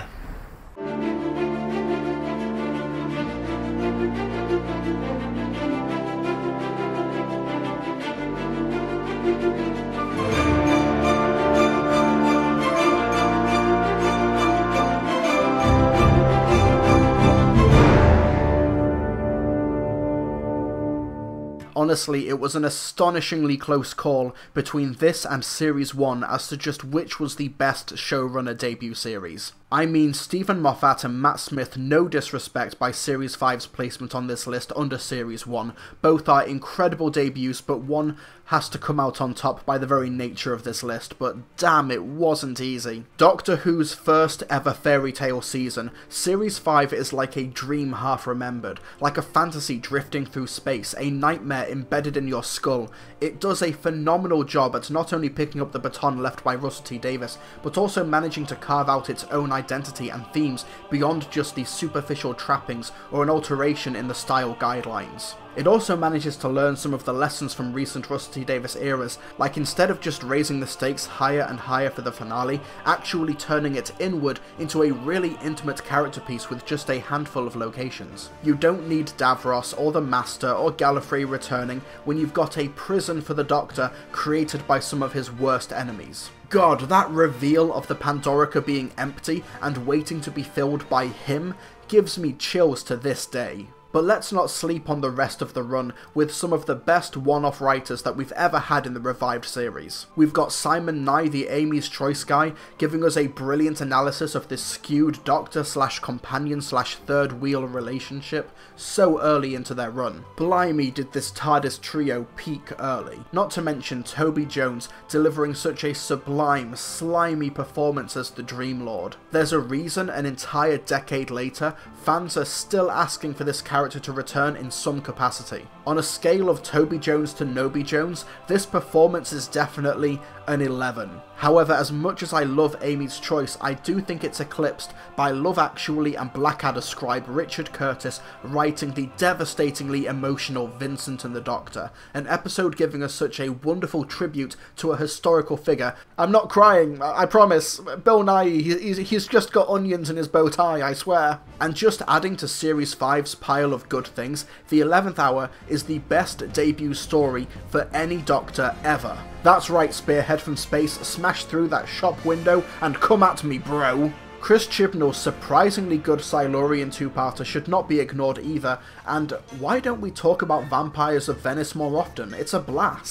Honestly, it was an astonishingly close call between this and Series one as to just which was the best showrunner debut series. I mean, Stephen Moffat and Matt Smith, no disrespect by Series five's placement on this list under Series one. Both are incredible debuts, but one has to come out on top by the very nature of this list, but damn, it wasn't easy. Doctor Who's first ever fairy tale season, Series five is like a dream half remembered, like a fantasy drifting through space, a nightmare embedded in your skull. It does a phenomenal job at not only picking up the baton left by Russell T Davies, but also managing to carve out its own identity and themes beyond just the superficial trappings or an alteration in the style guidelines. It also manages to learn some of the lessons from recent Russell T Davies eras, like instead of just raising the stakes higher and higher for the finale, actually turning it inward into a really intimate character piece with just a handful of locations. You don't need Davros or the Master or Gallifrey returning when you've got a prison for the Doctor created by some of his worst enemies. God, that reveal of the Pandorica being empty and waiting to be filled by him gives me chills to this day. But let's not sleep on the rest of the run with some of the best one-off writers that we've ever had in the revived series. We've got Simon Nye, the Amy's Choice guy, giving us a brilliant analysis of this skewed doctor slash companion slash third wheel relationship so early into their run. Blimey, did this TARDIS trio peak early. Not to mention Toby Jones delivering such a sublime, slimy performance as the Dream Lord. There's a reason an entire decade later, fans are still asking for this character to return in some capacity. On a scale of Toby Jones to Noby Jones, this performance is definitely an eleven. However, as much as I love Amy's Choice, I do think it's eclipsed by Love Actually and Blackadder scribe Richard Curtis writing the devastatingly emotional Vincent and the Doctor, an episode giving us such a wonderful tribute to a historical figure. I'm not crying, I promise. Bill Nighy, he's, he's just got onions in his bow tie, I swear. And just adding to Series five's pile of good things, the eleventh hour is the best debut story for any Doctor ever. That's right, Spearhead from space, smash through that shop window and come at me, bro. Chris Chibnall's surprisingly good Silurian two-parter should not be ignored either, and why don't we talk about Vampires of Venice more often? It's a blast.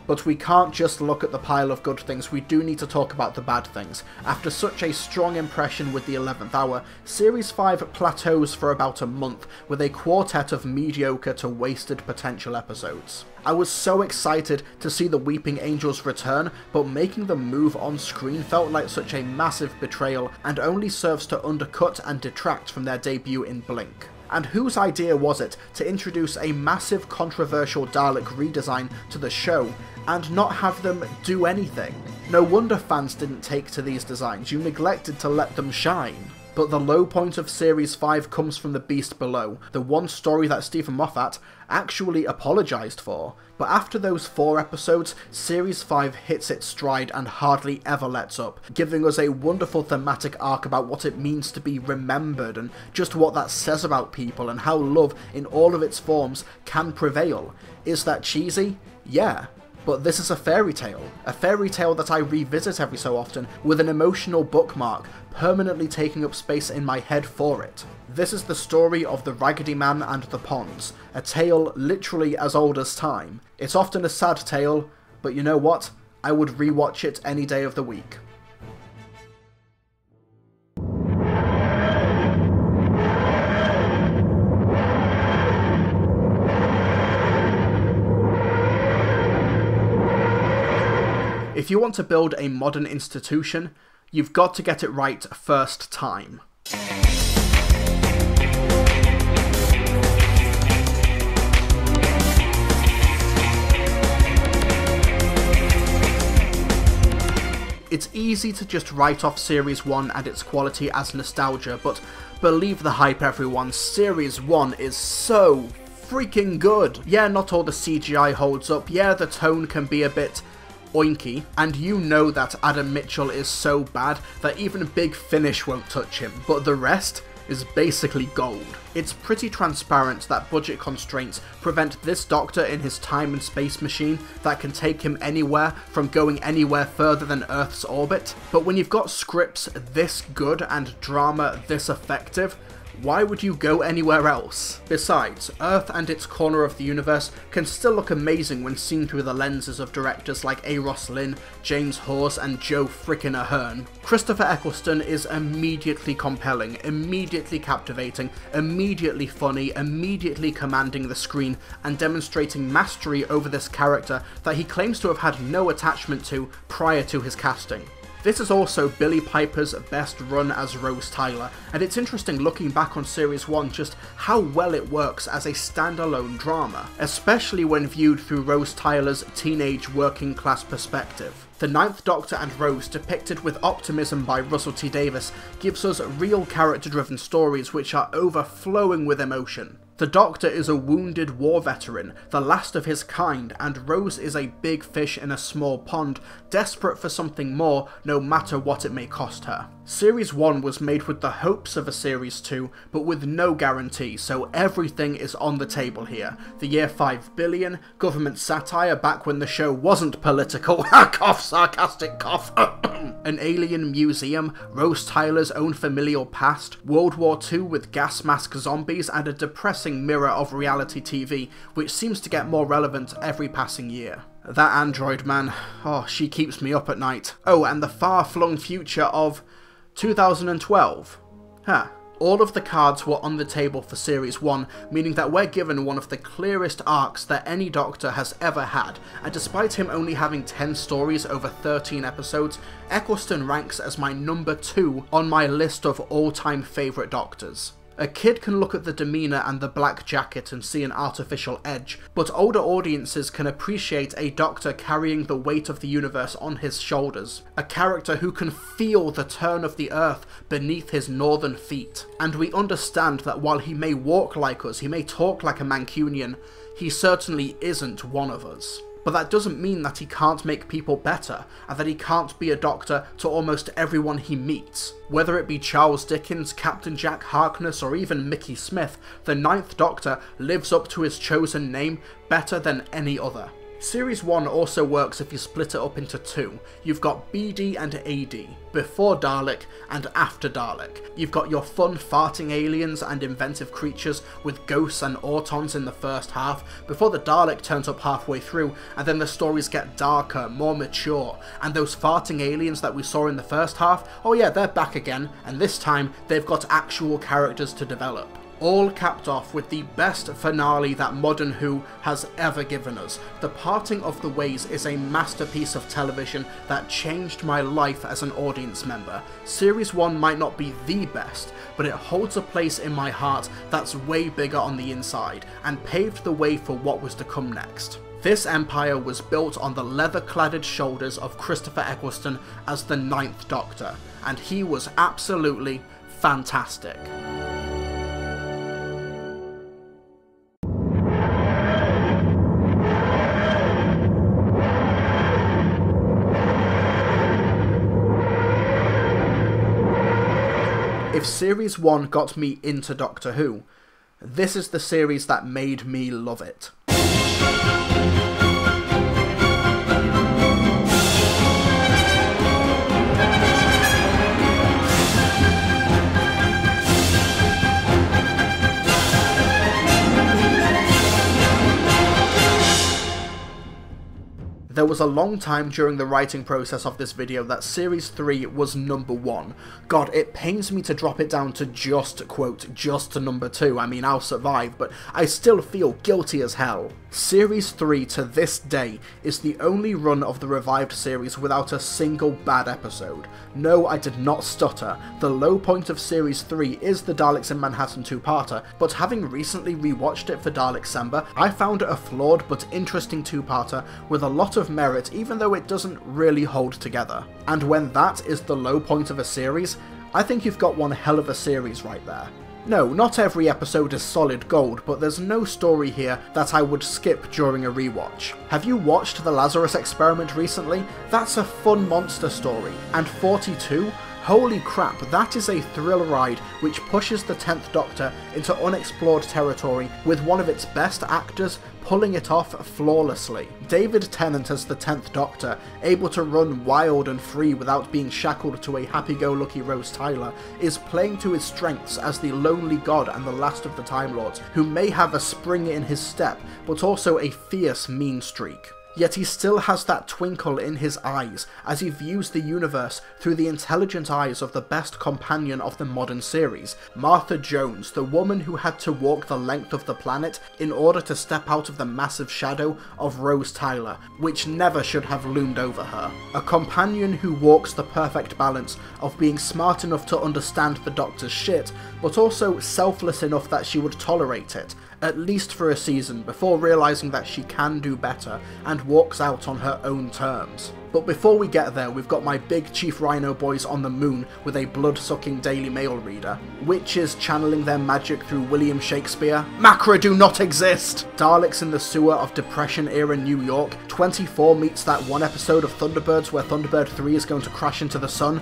But we can't just look at the pile of good things, we do need to talk about the bad things. After such a strong impression with the eleventh hour, Series five plateaus for about a month, with a quartet of mediocre to wasted potential episodes. I was so excited to see the Weeping Angels return, but making them move on screen felt like such a massive betrayal, and only serves to undercut and detract from their debut in Blink. And whose idea was it to introduce a massive controversial Dalek redesign to the show and not have them do anything? No wonder fans didn't take to these designs, you neglected to let them shine. But the low point of Series five comes from the beast below, the one story that Stephen Moffat actually apologised for. But after those four episodes, Series five hits its stride and hardly ever lets up, giving us a wonderful thematic arc about what it means to be remembered and just what that says about people and how love in all of its forms can prevail. Is that cheesy? Yeah. But this is a fairy tale, a fairy tale that I revisit every so often with an emotional bookmark, permanently taking up space in my head for it. This is the story of the Raggedy Man and the Ponds, a tale literally as old as time. It's often a sad tale, but you know what? I would rewatch it any day of the week. If you want to build a modern institution, you've got to get it right first time. It's easy to just write off Series one and its quality as nostalgia, but believe the hype everyone, Series one is so freaking good! Yeah, not all the C G I holds up, yeah, the tone can be a bit oinky, and you know that Adam Mitchell is so bad that even Big Finish won't touch him, but the rest is basically gold. It's pretty transparent that budget constraints prevent this Doctor in his time and space machine that can take him anywhere from going anywhere further than Earth's orbit, but when you've got scripts this good and drama this effective, why would you go anywhere else? Besides, Earth and its corner of the universe can still look amazing when seen through the lenses of directors like A. Ross Lynn, James Hawes and Joe frickin' Ahern. Christopher Eccleston is immediately compelling, immediately captivating, immediately funny, immediately commanding the screen and demonstrating mastery over this character that he claims to have had no attachment to prior to his casting. This is also Billie Piper's best run as Rose Tyler, and it's interesting looking back on Series one just how well it works as a standalone drama, especially when viewed through Rose Tyler's teenage working class perspective. The Ninth Doctor and Rose, depicted with optimism by Russell T Davies, gives us real character-driven stories which are overflowing with emotion. The Doctor is a wounded war veteran, the last of his kind, and Rose is a big fish in a small pond, desperate for something more no matter what it may cost her. Series one was made with the hopes of a Series two, but with no guarantee, so everything is on the table here. The year five billion, government satire back when the show wasn't political, cough, sarcastic cough, an alien museum, Rose Tyler's own familial past, World War Two with gas mask zombies, and a depressing mirror of reality T V, which seems to get more relevant every passing year. That android, man, oh, she keeps me up at night. Oh, and the far-flung future of two thousand twelve. Huh. All of the cards were on the table for Series one, meaning that we're given one of the clearest arcs that any Doctor has ever had, and despite him only having ten stories over thirteen episodes, Eccleston ranks as my number two on my list of all-time favourite Doctors. A kid can look at the demeanour and the black jacket and see an artificial edge, but older audiences can appreciate a Doctor carrying the weight of the universe on his shoulders, a character who can feel the turn of the earth beneath his northern feet. And we understand that while he may walk like us, he may talk like a Mancunian, he certainly isn't one of us. But that doesn't mean that he can't make people better, and that he can't be a Doctor to almost everyone he meets. Whether it be Charles Dickens, Captain Jack Harkness, or even Mickey Smith, the Ninth Doctor lives up to his chosen name better than any other. Series one also works if you split it up into two. You've got B D and A D, before Dalek and after Dalek. You've got your fun farting aliens and inventive creatures with ghosts and autons in the first half, before the Dalek turns up halfway through, and then the stories get darker, more mature, and those farting aliens that we saw in the first half, oh yeah, they're back again, and this time they've got actual characters to develop. All capped off with the best finale that Modern Who has ever given us. The Parting of the Ways is a masterpiece of television that changed my life as an audience member. Series one might not be the best, but it holds a place in my heart that's way bigger on the inside, and paved the way for what was to come next. This empire was built on the leather-cladded shoulders of Christopher Eccleston as the Ninth Doctor, and he was absolutely fantastic. If Series one got me into Doctor Who, this is the series that made me love it. There was a long time during the writing process of this video that Series three was number one. God, it pains me to drop it down to just, quote, just to number two. I mean, I'll survive, but I still feel guilty as hell. Series three to this day is the only run of the revived series without a single bad episode. No, I did not stutter. The low point of Series three is the Daleks in Manhattan two-parter, but having recently rewatched it for Daleksember, I found it a flawed but interesting two-parter with a lot of merit, even though it doesn't really hold together. And when that is the low point of a series, I think you've got one hell of a series right there. No, not every episode is solid gold, but there's no story here that I would skip during a rewatch. Have you watched The Lazarus Experiment recently? That's a fun monster story. And forty-two? Holy crap, that is a thrill ride which pushes the tenth Doctor into unexplored territory with one of its best actors pulling it off flawlessly. David Tennant as the tenth Doctor, able to run wild and free without being shackled to a happy-go-lucky Rose Tyler, is playing to his strengths as the lonely god and the last of the Time Lords, who may have a spring in his step, but also a fierce mean streak. Yet he still has that twinkle in his eyes as he views the universe through the intelligent eyes of the best companion of the modern series, Martha Jones, the woman who had to walk the length of the planet in order to step out of the massive shadow of Rose Tyler, which never should have loomed over her. A companion who walks the perfect balance of being smart enough to understand the Doctor's shit, but also selfless enough that she would tolerate it, at least for a season, before realising that she can do better and walks out on her own terms. But before we get there, we've got my big Chief Rhino boys on the moon with a blood-sucking Daily Mail reader. Witches channeling their magic through William Shakespeare. Macra do not exist! Daleks in the sewer of Depression-era New York. twenty-four meets that one episode of Thunderbirds where Thunderbird three is going to crash into the sun.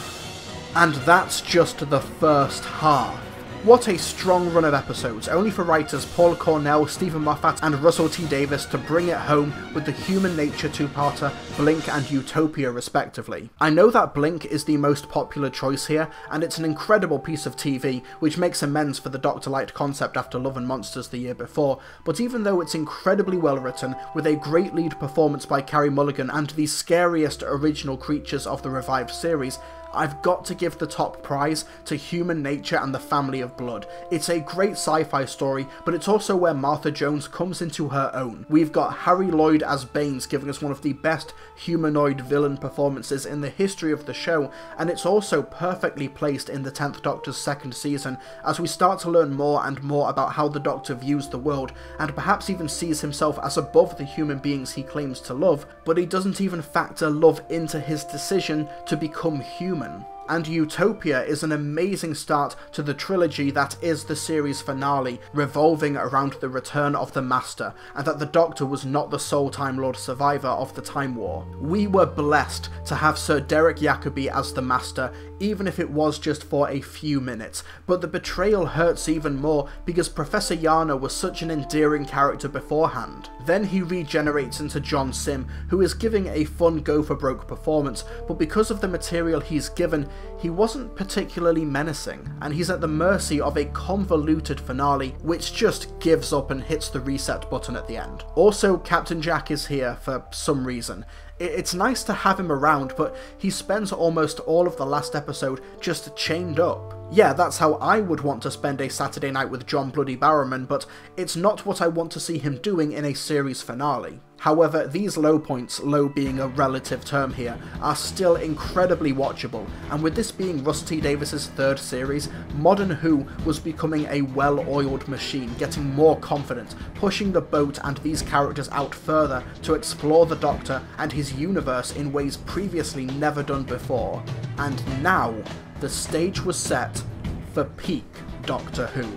And that's just the first half. What a strong run of episodes, only for writers Paul Cornell, Stephen Moffat and Russell T Davies to bring it home with the Human Nature two-parter, Blink and Utopia respectively. I know that Blink is the most popular choice here, and it's an incredible piece of T V, which makes amends for the Doctor Light concept after Love and Monsters the year before, but even though it's incredibly well written, with a great lead performance by Carey Mulligan and the scariest original creatures of the revived series, I've got to give the top prize to Human Nature and the Family of Blood. It's a great sci-fi story, but it's also where Martha Jones comes into her own. We've got Harry Lloyd as Baines giving us one of the best humanoid villain performances in the history of the show, and it's also perfectly placed in the tenth Doctor's second season, as we start to learn more and more about how the Doctor views the world, and perhaps even sees himself as above the human beings he claims to love, but he doesn't even factor love into his decision to become human. And Utopia is an amazing start to the trilogy that is the series finale, revolving around the return of the Master, and that the Doctor was not the sole Time Lord survivor of the Time War. We were blessed to have Sir Derek Jacobi as the Master, even if it was just for a few minutes, but the betrayal hurts even more because Professor Yana was such an endearing character beforehand. Then he regenerates into John Sim, who is giving a fun go-for-broke performance, but because of the material he's given, he wasn't particularly menacing, and he's at the mercy of a convoluted finale which just gives up and hits the reset button at the end. Also, Captain Jack is here for some reason. It's nice to have him around, but he spends almost all of the last episode just chained up. Yeah, that's how I would want to spend a Saturday night with John Bloody Barrowman, but it's not what I want to see him doing in a series finale. However, these low points, low being a relative term here, are still incredibly watchable, and with this being Russell T Davies' third series, Modern Who was becoming a well-oiled machine, getting more confident, pushing the boat and these characters out further to explore the Doctor and his universe in ways previously never done before. And now, the stage was set for peak Doctor Who.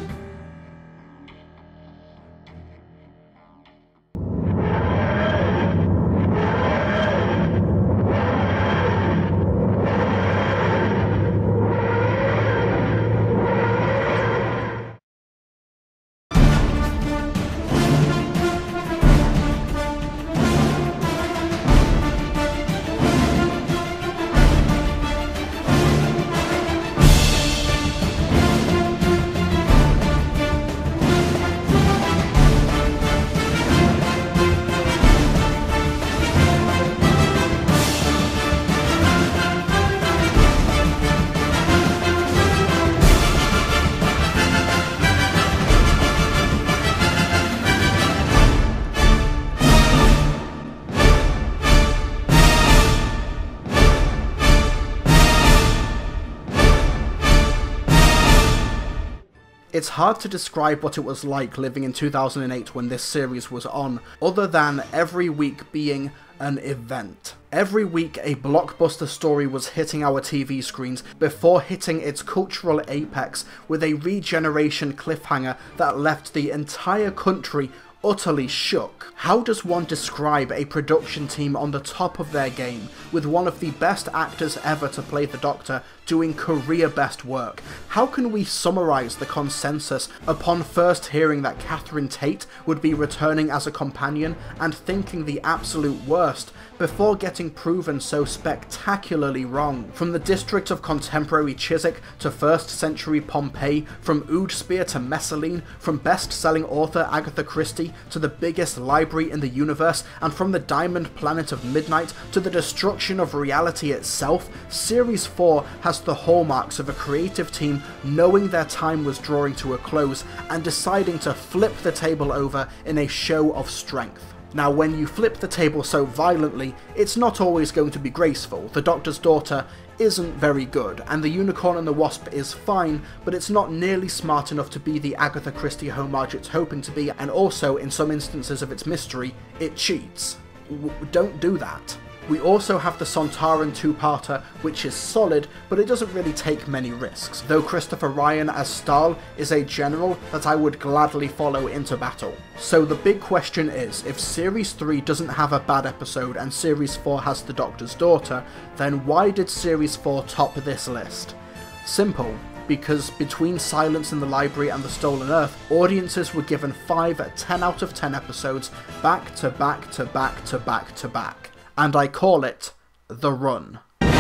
It's hard to describe what it was like living in two thousand eight when this series was on, other than every week being an event. Every week a blockbuster story was hitting our T V screens before hitting its cultural apex with a regeneration cliffhanger that left the entire country utterly shook. How does one describe a production team on the top of their game, with one of the best actors ever to play the Doctor doing career best work? How can we summarise the consensus upon first hearing that Catherine Tate would be returning as a companion and thinking the absolute worst, before getting proven so spectacularly wrong? From the district of contemporary Chiswick to first century Pompeii, from Ood Spear to Messaline, from best-selling author Agatha Christie to the biggest library in the universe, and from the diamond planet of midnight to the destruction of reality itself, Series four has the hallmarks of a creative team knowing their time was drawing to a close and deciding to flip the table over in a show of strength. Now, when you flip the table so violently, it's not always going to be graceful. The Doctor's Daughter isn't very good, and The Unicorn and the Wasp is fine, but it's not nearly smart enough to be the Agatha Christie homage it's hoping to be, and also, in some instances of its mystery, it cheats. W- don't do that. We also have the Sontaran two-parter, which is solid, but it doesn't really take many risks, though Christopher Ryan as Stahl is a general that I would gladly follow into battle. So the big question is, if Series three doesn't have a bad episode and Series four has the Doctor's Daughter, then why did Series four top this list? Simple. Because between Silence in the Library and The Stolen Earth, audiences were given five ten out of ten episodes back to back to back to back to back. And I call it The Run.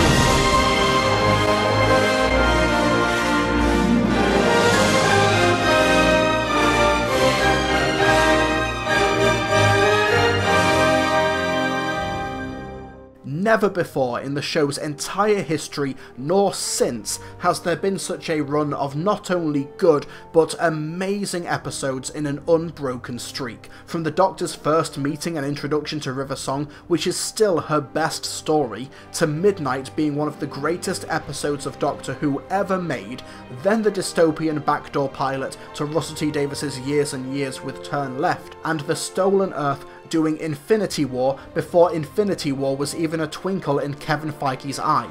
Never before in the show's entire history, nor since, has there been such a run of not only good, but amazing episodes in an unbroken streak. From the Doctor's first meeting and introduction to River Song, which is still her best story, to Midnight being one of the greatest episodes of Doctor Who ever made, then the dystopian backdoor pilot to Russell T Davies' Years and Years with Turn Left, and The Stolen Earth doing Infinity War before Infinity War was even a twinkle in Kevin Feige's eyes.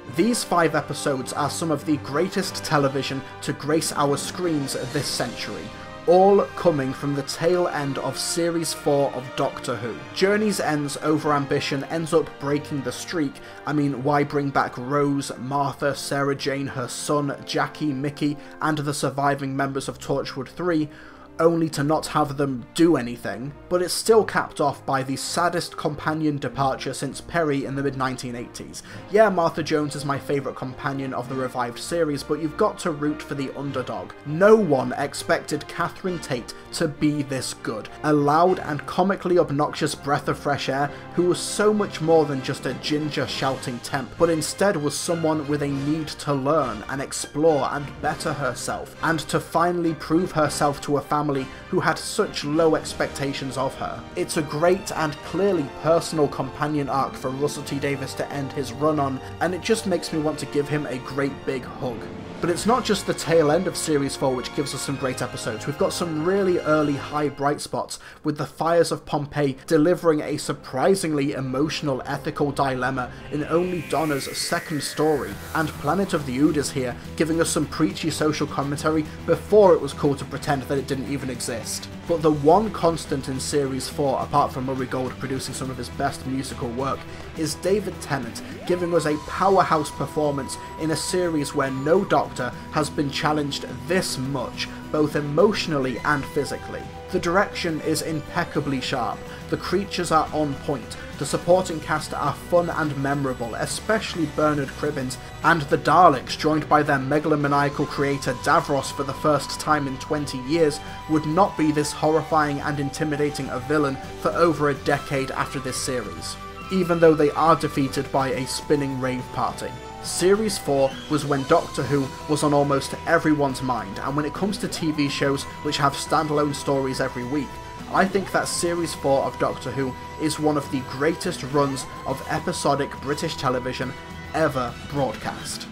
These five episodes are some of the greatest television to grace our screens this century, all coming from the tail end of Series four of Doctor Who. Journey's End's overambition ends up breaking the streak. I mean, why bring back Rose, Martha, Sarah Jane, her son, Jackie, Mickey, and the surviving members of Torchwood three, only to not have them do anything? But it's still capped off by the saddest companion departure since Perry in the mid nineteen eighties. Yeah, Martha Jones is my favourite companion of the revived series, but you've got to root for the underdog. No one expected Catherine Tate to be this good. A loud and comically obnoxious breath of fresh air who was so much more than just a ginger shouting temp, but instead was someone with a need to learn and explore and better herself, and to finally prove herself to a family who had such low expectations of her. It's a great and clearly personal companion arc for Russell T Davies to end his run on, and it just makes me want to give him a great big hug. But it's not just the tail end of Series four which gives us some great episodes. We've got some really early high bright spots, with the fires of Pompeii delivering a surprisingly emotional ethical dilemma in only Donna's second story, and Planet of the Ood is here, giving us some preachy social commentary before it was cool to pretend that it didn't even exist. But the one constant in Series four, apart from Murray Gold producing some of his best musical work, is David Tennant giving us a powerhouse performance in a series where no Doctor has been challenged this much, both emotionally and physically. The direction is impeccably sharp, the creatures are on point, the supporting cast are fun and memorable, especially Bernard Cribbins, and the Daleks, joined by their megalomaniacal creator Davros for the first time in twenty years, would not be this horrifying and intimidating a villain for over a decade after this series, even though they are defeated by a spinning rave party. Series four was when Doctor Who was on almost everyone's mind, and when it comes to T V shows which have standalone stories every week, I think that Series four of Doctor Who is one of the greatest runs of episodic British television ever broadcast.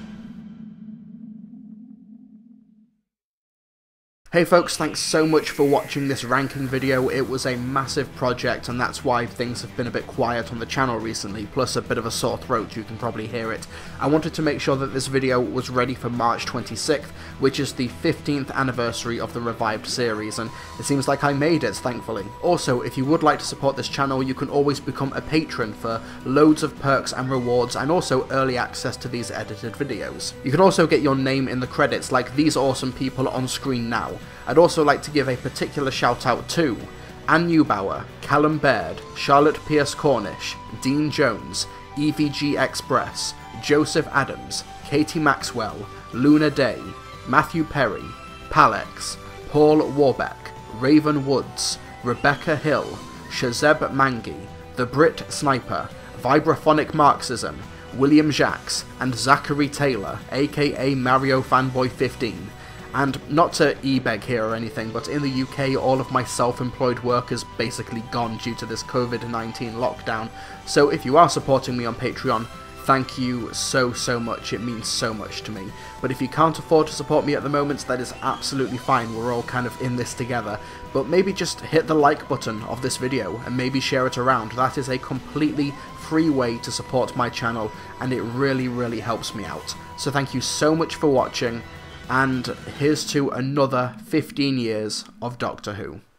Hey folks, thanks so much for watching this ranking video. It was a massive project, and that's why things have been a bit quiet on the channel recently, plus a bit of a sore throat, you can probably hear it. I wanted to make sure that this video was ready for March twenty-sixth, which is the fifteenth anniversary of the revived series, and it seems like I made it, thankfully. Also, if you would like to support this channel, you can always become a patron for loads of perks and rewards, and also early access to these edited videos. You can also get your name in the credits, like these awesome people on screen now. I'd also like to give a particular shout out to Anne Neubauer, Callum Baird, Charlotte Pierce Cornish, Dean Jones, E V G Express, Joseph Adams, Katie Maxwell, Luna Day, Matthew Perry, Palex, Paul Warbeck, Raven Woods, Rebecca Hill, Shazeb Mangi, The Brit Sniper, Vibraphonic Marxism, William Jacques, and Zachary Taylor, aka Mario Fanboy fifteen. And not to e-beg here or anything, but in the U K all of my self-employed work is basically gone due to this COVID nineteen lockdown, so if you are supporting me on Patreon, thank you so so much, it means so much to me. But if you can't afford to support me at the moment, that is absolutely fine, we're all kind of in this together. But maybe just hit the like button of this video and maybe share it around. That is a completely free way to support my channel, and it really really helps me out. So thank you so much for watching, and here's to another fifteen years of Doctor Who.